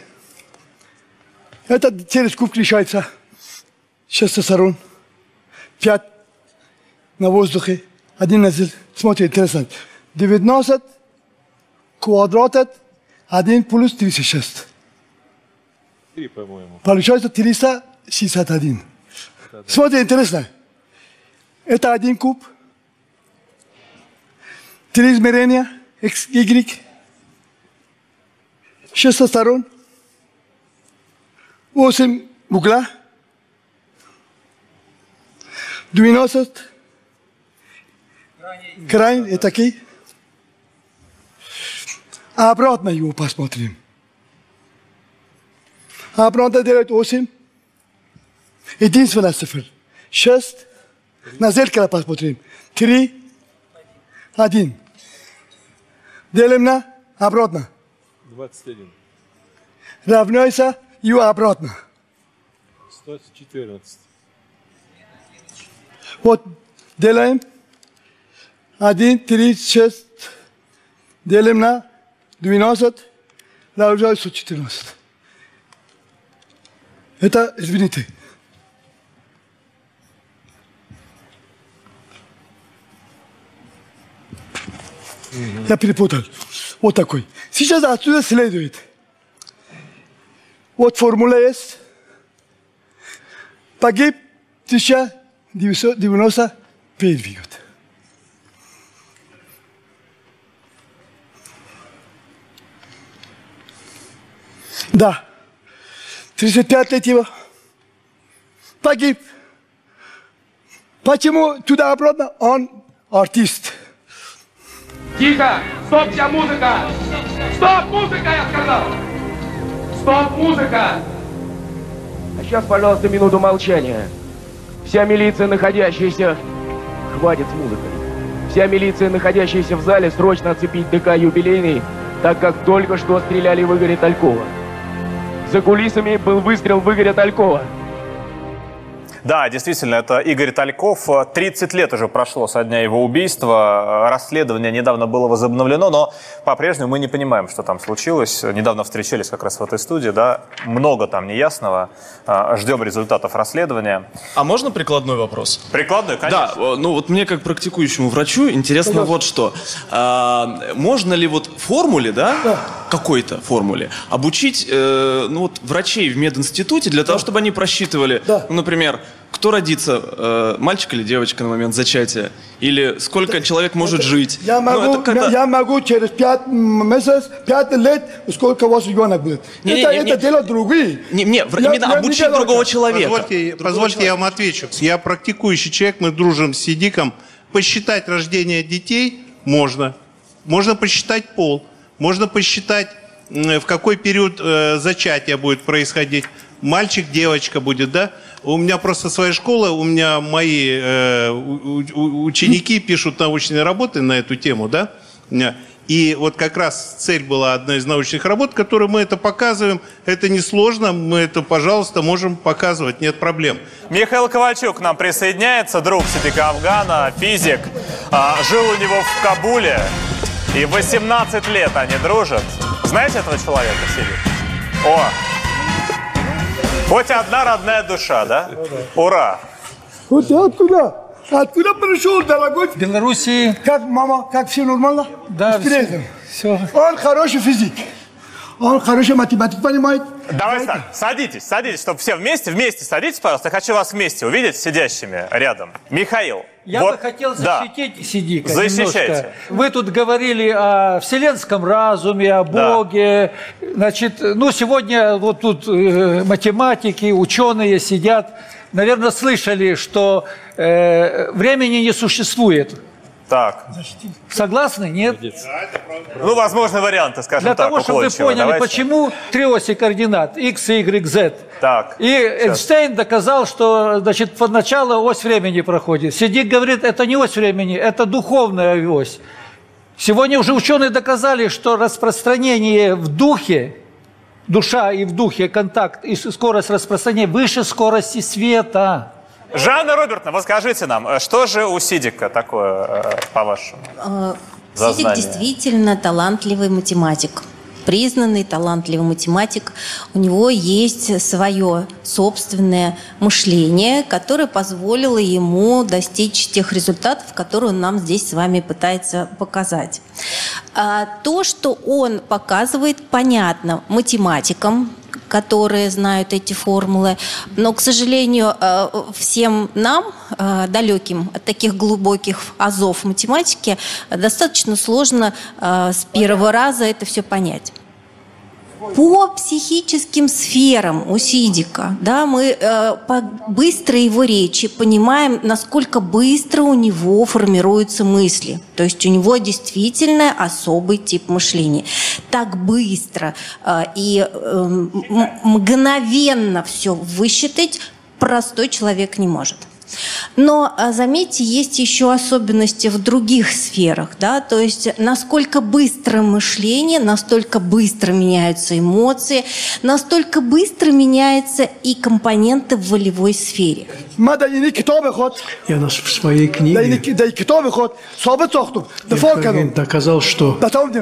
Это телескоп решается. 6 сторон. 5 на воздухе. 1 на земле. Смотрите, интересно. 19 квадратът 1 плюс 36. 3, по-моему. Получается 361. Смотрите, интересно. Это 1 куб. 3 измерения. X, Y. 6 сторон. 8 угла. 12 край и такие. А обратно его посмотрим. Обратно делать 8. Единственная цифра. 6. На зеркало посмотрим. 3. 1. Делим на обратно. 21. Равняется и обратно. 114. Вот делаем. 1, 3, 6. Делим на 12. Равняется 114. Это, извините. Я перепутал. Вот такой. Сейчас отсюда следует. Вот формула есть. Погиб 1991 год. Да. 35 лет его. Погиб. Почему туда-обратно? Он артист. Тихо! Стоп, вся музыка! Стоп, музыка, я сказал! Стоп, музыка! А сейчас, пожалуйста, минуту молчания. Вся милиция, находящаяся... Хватит с музыкой. Вся милиция, находящаяся в зале, срочно оцепить ДК «Юбилейный», так как только что стреляли в Игоря Талькова. За кулисами был выстрел в Игоря Талькова. Да, действительно, это Игорь Тальков. 30 лет уже прошло со дня его убийства. Расследование недавно было возобновлено, но по-прежнему мы не понимаем, что там случилось. Недавно встречались как раз в этой студии, да. Много там неясного. Ждем результатов расследования. А можно прикладной вопрос? Прикладной, конечно. Да, ну вот мне как практикующему врачу интересно вот что. Можно ли вот формуле, да, какой-то формуле, обучить ну, вот, врачей в мединституте для того, чтобы они просчитывали, ну, например, кто родится, мальчик или девочка на момент зачатия? Или сколько человек может жить? Я могу через 5 месяцев, 5 лет, сколько у вас ребенок будет. Это дело другие. Именно обучить другого человека. Позвольте, я вам отвечу. Я практикующий человек, мы дружим с Сидиком. Посчитать рождение детей можно. Можно посчитать пол. Можно посчитать в какой период зачатия будет происходить. Мальчик, девочка будет, да? У меня просто своя школа, у меня мои ученики пишут научные работы на эту тему, да? И вот как раз цель была одна из научных работ, которую мы это показываем. Это несложно, мы это, пожалуйста, можем показывать, нет проблем. Михаил Ковальчук к нам присоединяется, друг Сидика Афгана, физик. Жил у него в Кабуле, и 18 лет они дружат. Знаете этого человека, Сидик? О! Хоть одна родная душа, да? Ура! Вот ты откуда? Откуда пришел, дорогой? В Белоруссии. Как мама, как все нормально? Да, все. Он хороший физик. Он хороший математик, понимает? Давайте так, садитесь, чтобы все вместе садитесь, пожалуйста. Я хочу вас вместе увидеть сидящими рядом. Михаил. Я бы хотел защитить Сидика немножко. Вы тут говорили о вселенском разуме, о Боге. Значит, ну сегодня вот тут математики, ученые сидят. Наверное, слышали, что времени не существует. Так. Согласны? Нет? Ну, возможно, варианты, скажем Для так, того, чтобы вы поняли, давайте. Почему три оси координат X, Y, Z. Так. И Эйнштейн доказал, что, значит, поначалу ось времени проходит. Сидик говорит, это не ось времени, это духовная ось. Сегодня уже ученые доказали, что распространение в духе, душа и в духе контакт и скорость распространения выше скорости света. Жанна Робертовна, вот скажите нам, что же у Сидика такое, по-вашему? Сидик действительно талантливый математик. Признанный талантливый математик. У него есть свое собственное мышление, которое позволило ему достичь тех результатов, которые он нам здесь с вами пытается показать. То, что он показывает, понятно математикам, которые знают эти формулы. Но, к сожалению, всем нам, далеким от таких глубоких азов математики, достаточно сложно с первого раза это все понять. По психическим сферам у Сидика, да, мы по быстрой его речи понимаем, насколько быстро у него формируются мысли. То есть у него действительно особый тип мышления. Так быстро и мгновенно все высчитать простой человек не может. Но, заметьте, есть еще особенности в других сферах, да, то есть насколько быстро мышление, настолько быстро меняются эмоции, настолько быстро меняются и компоненты в волевой сфере. Я в своей книге доказал, что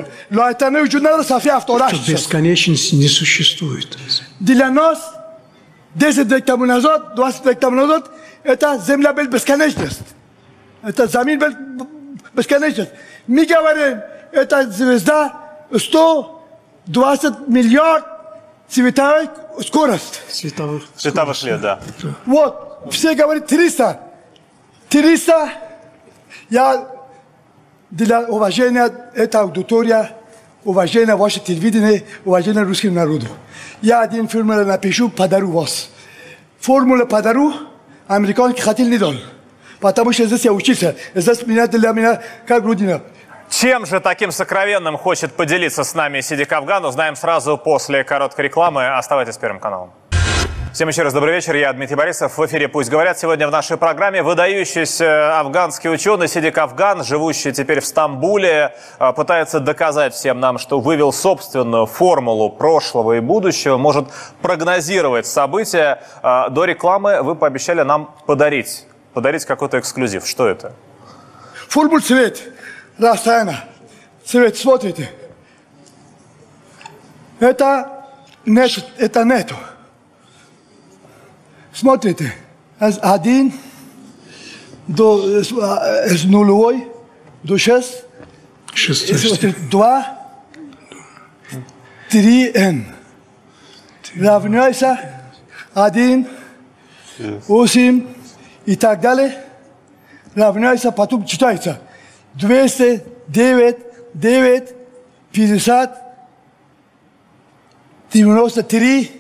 бесконечность не существует. Для нас 10 век тому назад, 20 век тому назад, это земля была бесконечность. Это замин был бесконечность. Мы говорим, это звезда 120 миллиард световых скорость. Световых лет, да. Вот, все говорят 300. 300. Я для уважения этой аудитории, уважения вашего телевидения, уважения русскому народу. Я один формулу напишу, подарю вас. Формулу подарю, американский хотел не дал. Потому что здесь я учился. Здесь для меня как родина. Чем же таким сокровенным хочет поделиться с нами Сидик Афган, узнаем сразу после короткой рекламы. Оставайтесь с Первым каналом. Всем еще раз добрый вечер, я Дмитрий Борисов. В эфире «Пусть говорят». Сегодня в нашей программе выдающийся афганский ученый Сидик Афган, живущий теперь в Стамбуле, пытается доказать всем нам, что вывел собственную формулу прошлого и будущего, может прогнозировать события. До рекламы вы пообещали нам подарить какой-то эксклюзив. Что это? Формула цвет. Расстояние. Цвет, смотрите. Это нету. Смотрите, с 1 с нулевой до 6, 2, 3 n равняется 1, 8 и так далее, равняется, потом читается 209, 9, 50, 93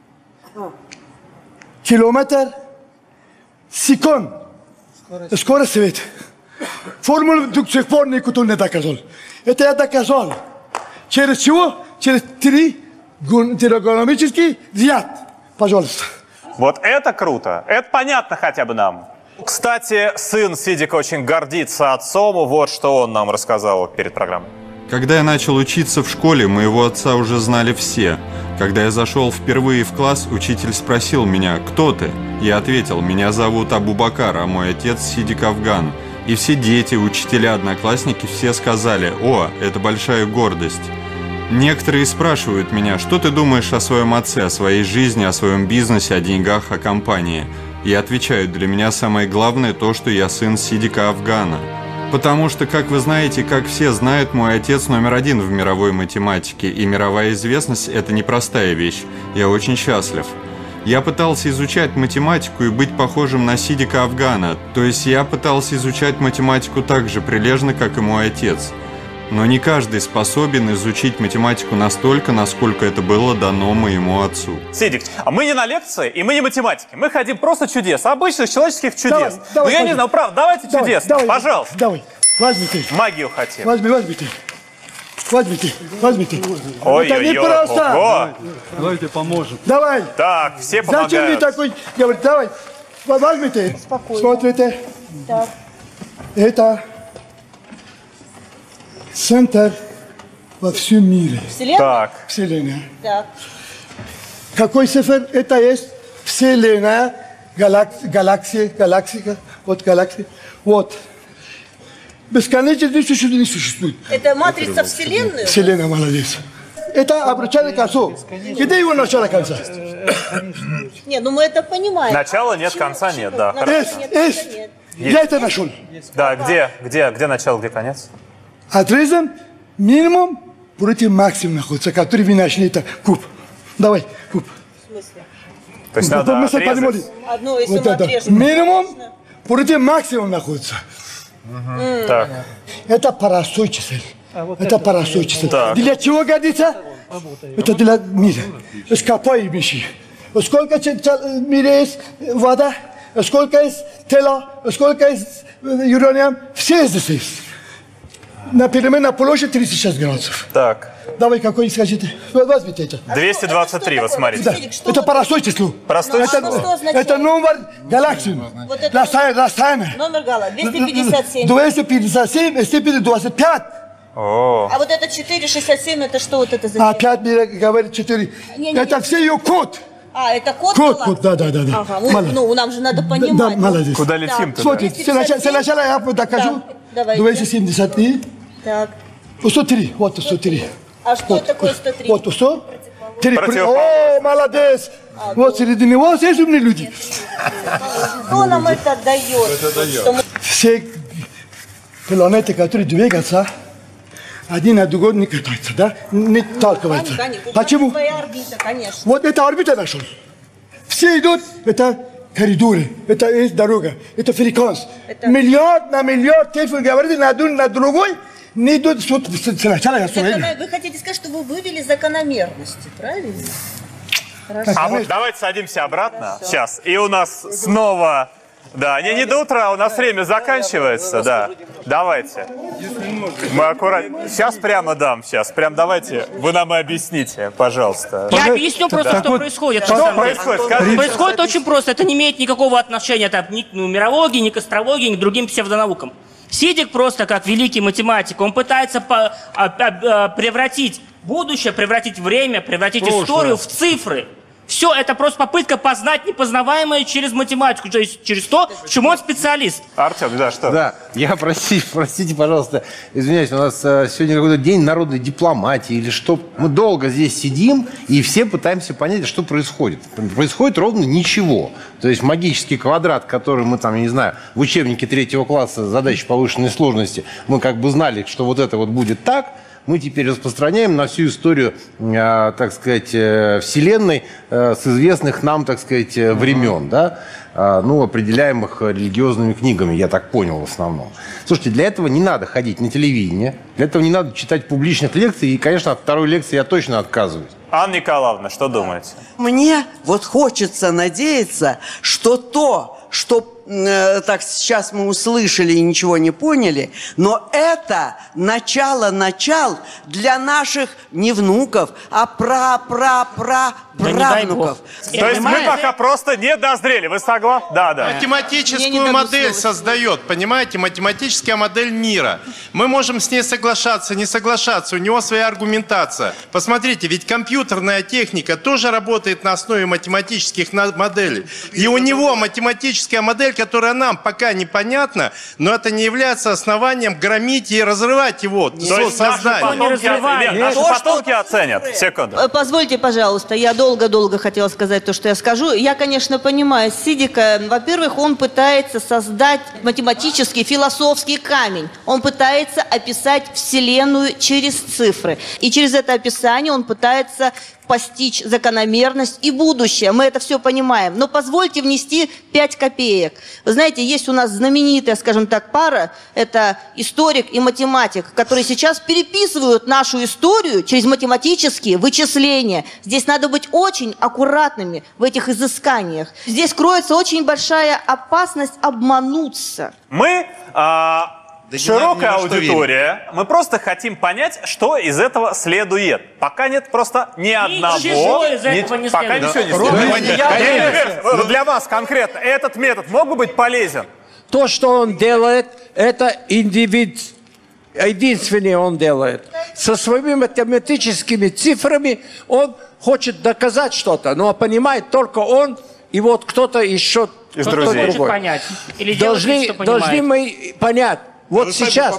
километр секунд. Скорость света. Формулу до сих пор никто не доказал. Это я доказал. Через чего? через 3 тригонометрический ряд. Пожалуйста. Вот это круто. Это понятно хотя бы нам. Кстати, сын Сидика очень гордится отцом. Вот что он нам рассказал перед программой. Когда я начал учиться в школе, моего отца уже знали все. Когда я зашел впервые в класс, учитель спросил меня: «Кто ты?» Я ответил: «Меня зовут Абубакар, а мой отец Сидик Афган». И все дети, учителя, одноклассники все сказали: «О, это большая гордость». Некоторые спрашивают меня: «Что ты думаешь о своем отце, о своей жизни, о своем бизнесе, о деньгах, о компании?» Я отвечаю: для меня самое главное то, что я сын Сидика Афгана. Потому что, как вы знаете, как все знают, мой отец номер 1 в мировой математике, и мировая известность – это непростая вещь. Я очень счастлив. Я пытался изучать математику и быть похожим на Сидика Афгана, то есть я пытался изучать математику так же прилежно, как и мой отец. Но не каждый способен изучить математику настолько, насколько это было дано моему отцу. Сидик, а мы не на лекции, и мы не математики. Мы хотим просто чудес, обычных человеческих чудес. Давай, я не знаю, правда, давайте чудес. Пожалуйста. Давай, возьми ты. Магию хотим. Возьми ты. Возьми ты. Ой, это не просто. Давайте поможем. Давай. Так, все помогают. Зачем ты такой? Говорит, давай. Возьмите. Смотрите. Так. Это центр во всем мире. Вселенная? Так. Вселенная. Так. Какой цифр? Это есть Вселенная, галаксия. Вот галаксия. Вот. Бесконечно не существует. Это матрица Вселенной? Вселенная, молодец. Это обращение к концу. Где его начало конца? Не, ну мы это понимаем. Начала нет, конца нет, да. Есть. Я это нашел. Да, где начало, где конец? Отрезан минимум против максимум находится, который вы нашли, это куб. Давай, куб. В смысле? То есть надо отрезать. Одно, если вот мы это. отрежем. Минимум против максимум находится. Так. Это простой число. Это простой число. Так. Для чего годится? Это для мира. Скопай вещи. Сколько в мире есть вода? Сколько есть тела? Сколько есть юраниум? Все здесь есть. На переменной площади 36 градусов. Так. Давай, какой скажите? Возьмите это. 223, вот смотрите. Да. Это простое число. Простое число. Это номер галактики. Вот это Расстояние. номер гала. 257. 257, степень 25. О. А вот это 467, это что вот это за... А 5 говорит 4. Это все ее код. А, это код? Код, да. Ага, ну нам же надо понимать. Да, молодец. Куда летим-то? Смотрите, сначала я докажу. Давай. 273. Так. 103, вот 103. А что такое 103? Вот 103. О, молодец. Вот среди него все умные люди. Что нам это дает? Все планеты, которые двигаются, один на другой не катаются, да? Не толкаются. Почему? Твоя орбита, конечно. Вот эта орбита нашел. Все идут, это коридоры, это есть дорога, это фреквенс. Миллиард на миллиард телефон говорит на один на другой, не идут сначала я строил. Вы хотите сказать, что вы вывели закономерности, правильно? А вот давайте садимся обратно. Сейчас. И у нас снова... Да, не до утра, у нас время заканчивается, да. Давайте. Мы аккуратно. Сейчас прямо дам, Прям давайте, вы нам и объясните, пожалуйста. Я объясню просто, что происходит. Что происходит? Скажите. Происходит очень просто. Это не имеет никакого отношения ни к нумерологии, ни к астрологии, ни к другим псевдонаукам. Сидик просто, как великий математик, он пытается превратить будущее, превратить время, превратить историю в цифры. Все это просто попытка познать непознаваемое через математику, то есть через то, в чем он специалист. Артем, да, что? Да, я простите, пожалуйста, извиняюсь, у нас сегодня какой-то день народной дипломатии или что. Мы долго здесь сидим и все пытаемся понять, что происходит. Происходит ровно ничего. То есть магический квадрат, который мы там, я не знаю, в учебнике 3 класса задачи повышенной сложности, мы как бы знали, что вот это вот будет так, мы теперь распространяем на всю историю, так сказать, Вселенной с известных нам, так сказать, времен, да, ну, определяемых религиозными книгами, я так понял в основном. Слушайте, для этого не надо ходить на телевидение, для этого не надо читать публичных лекций, и, конечно, от второй лекции я точно отказываюсь. Анна Николаевна, что думаете? Мне вот хочется надеяться, что то, что так сейчас мы услышали и ничего не поняли, но это начало для наших не внуков, а правнуков. То есть мы пока просто не дозрели, вы согласны? Да. Математическую модель создает, понимаете, математическая модель мира. Мы можем с ней соглашаться, не соглашаться, у него своя аргументация. Посмотрите, ведь компьютерная техника тоже работает на основе математических моделей. И у него математическая модель, которая нам пока непонятна, но это не является основанием громить и разрывать его. Наши потомки оценят. Секунду. Позвольте, пожалуйста, я долго хотела сказать то, что я скажу. Я, конечно, понимаю Сидика. Во-первых, он пытается создать математический, философский камень. Он пытается описать Вселенную через цифры. И через это описание он пытается постичь закономерность и будущее. Мы это все понимаем. Но позвольте внести 5 копеек. Вы знаете, есть у нас знаменитая, скажем так, пара. Это историк и математик, которые сейчас переписывают нашу историю через математические вычисления. Здесь надо быть очень аккуратными в этих изысканиях. Здесь кроется очень большая опасность обмануться. Мы... широкая аудитория. Мы просто хотим понять, что из этого следует. Пока нет просто ни одного. Пока ничего не следует. Для вас конкретно этот метод мог бы быть полезен? То, что он делает, это единственное он делает. Со своими математическими цифрами он хочет доказать что-то, но понимает только он и вот кто-то еще. Из друзей. Должны мы понять. Вот сейчас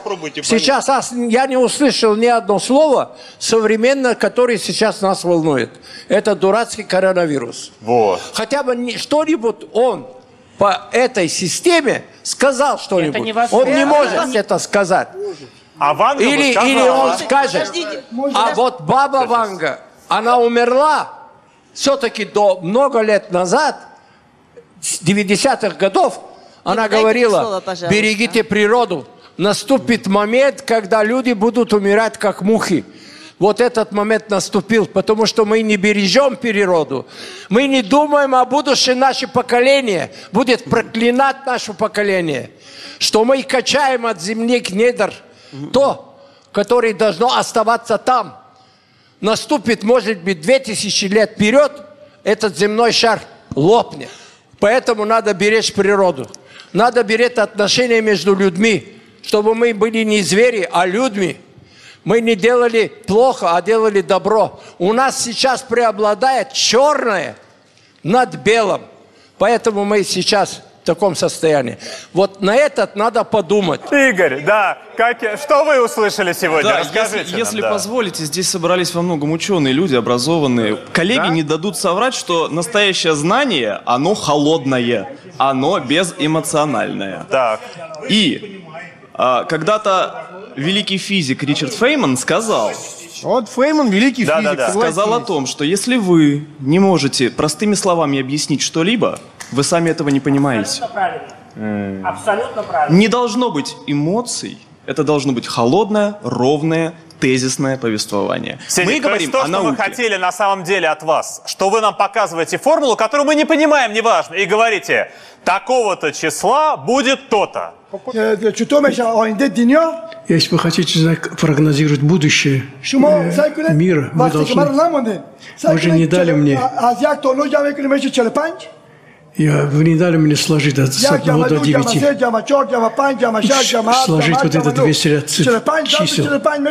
я не услышал ни одно слово современное, которое сейчас нас волнует. Это дурацкий коронавирус. Вот. Хотя бы что-нибудь он по этой системе сказал что-нибудь. Он не может это сказать. А Ванга или он скажет. А вот баба Ванга, она умерла все-таки много лет назад, с 90-х годов, она говорила, берегите природу. Наступит момент, когда люди будут умирать как мухи. Вот этот момент наступил, потому что мы не бережем природу. Мы не думаем о будущем наше поколение. Будет проклинать наше поколение. Что мы качаем от земли к недр то, которое должно оставаться там. Наступит, может быть, 2000 лет вперед, этот земной шар лопнет. Поэтому надо беречь природу. Надо беречь отношения между людьми. Чтобы мы были не звери, а людьми. Мы не делали плохо, а делали добро. У нас сейчас преобладает черное над белым. Поэтому мы сейчас в таком состоянии. Вот на этот надо подумать. Игорь, да, что вы услышали сегодня? Да, расскажите если нам, позволите, здесь собрались во многом ученые люди, образованные. Коллеги не дадут соврать, что настоящее знание, оно холодное, оно безэмоциональное. Так. И когда-то великий физик Ричард Фейман сказал... Вот Фейман, великий физик, сказал о том, что если вы не можете простыми словами объяснить что-либо, вы сами этого не понимаете. Абсолютно правильно. Не должно быть эмоций, это должно быть холодное, ровное, тезисное повествование. Мы говорим о науке. Что мы хотели на самом деле от вас, что вы нам показываете формулу, которую мы не понимаем, неважно, и говорите, такого-то числа будет то-то. Если вы хотите прогнозировать будущее мира, вы должны... Вы же не дали мне... Вы не дали мне сложить с 1 до 9. Сложить вот это 200 ряд чисел.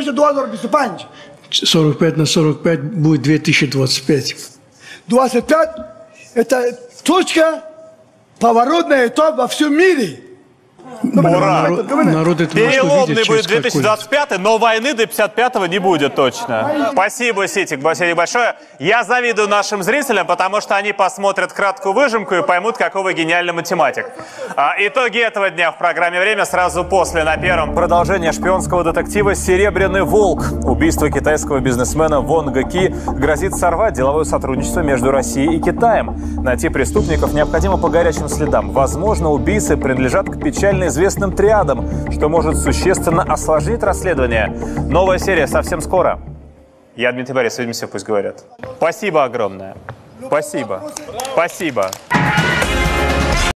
45 на 45 будет 2025. 25 – это точка, поворотный этап во всем мире. Ура! Народ это переломный будет 2025, но войны до 55-го не будет точно. Спасибо, Ситик, спасибо большое. Я завидую нашим зрителям, потому что они посмотрят краткую выжимку и поймут, какой вы гениальный математик. Итоги этого дня в программе «Время» сразу после на Первом. Продолжение шпионского детектива «Серебряный волк». Убийство китайского бизнесмена Вонга Ки грозит сорвать деловое сотрудничество между Россией и Китаем. Найти преступников необходимо по горячим следам. Возможно, убийцы принадлежат к печально известным триадам, что может существенно осложнить расследование. Новая серия совсем скоро. Я Дмитрий Борисов, увидимся, пусть говорят. Спасибо огромное. Спасибо. Спасибо.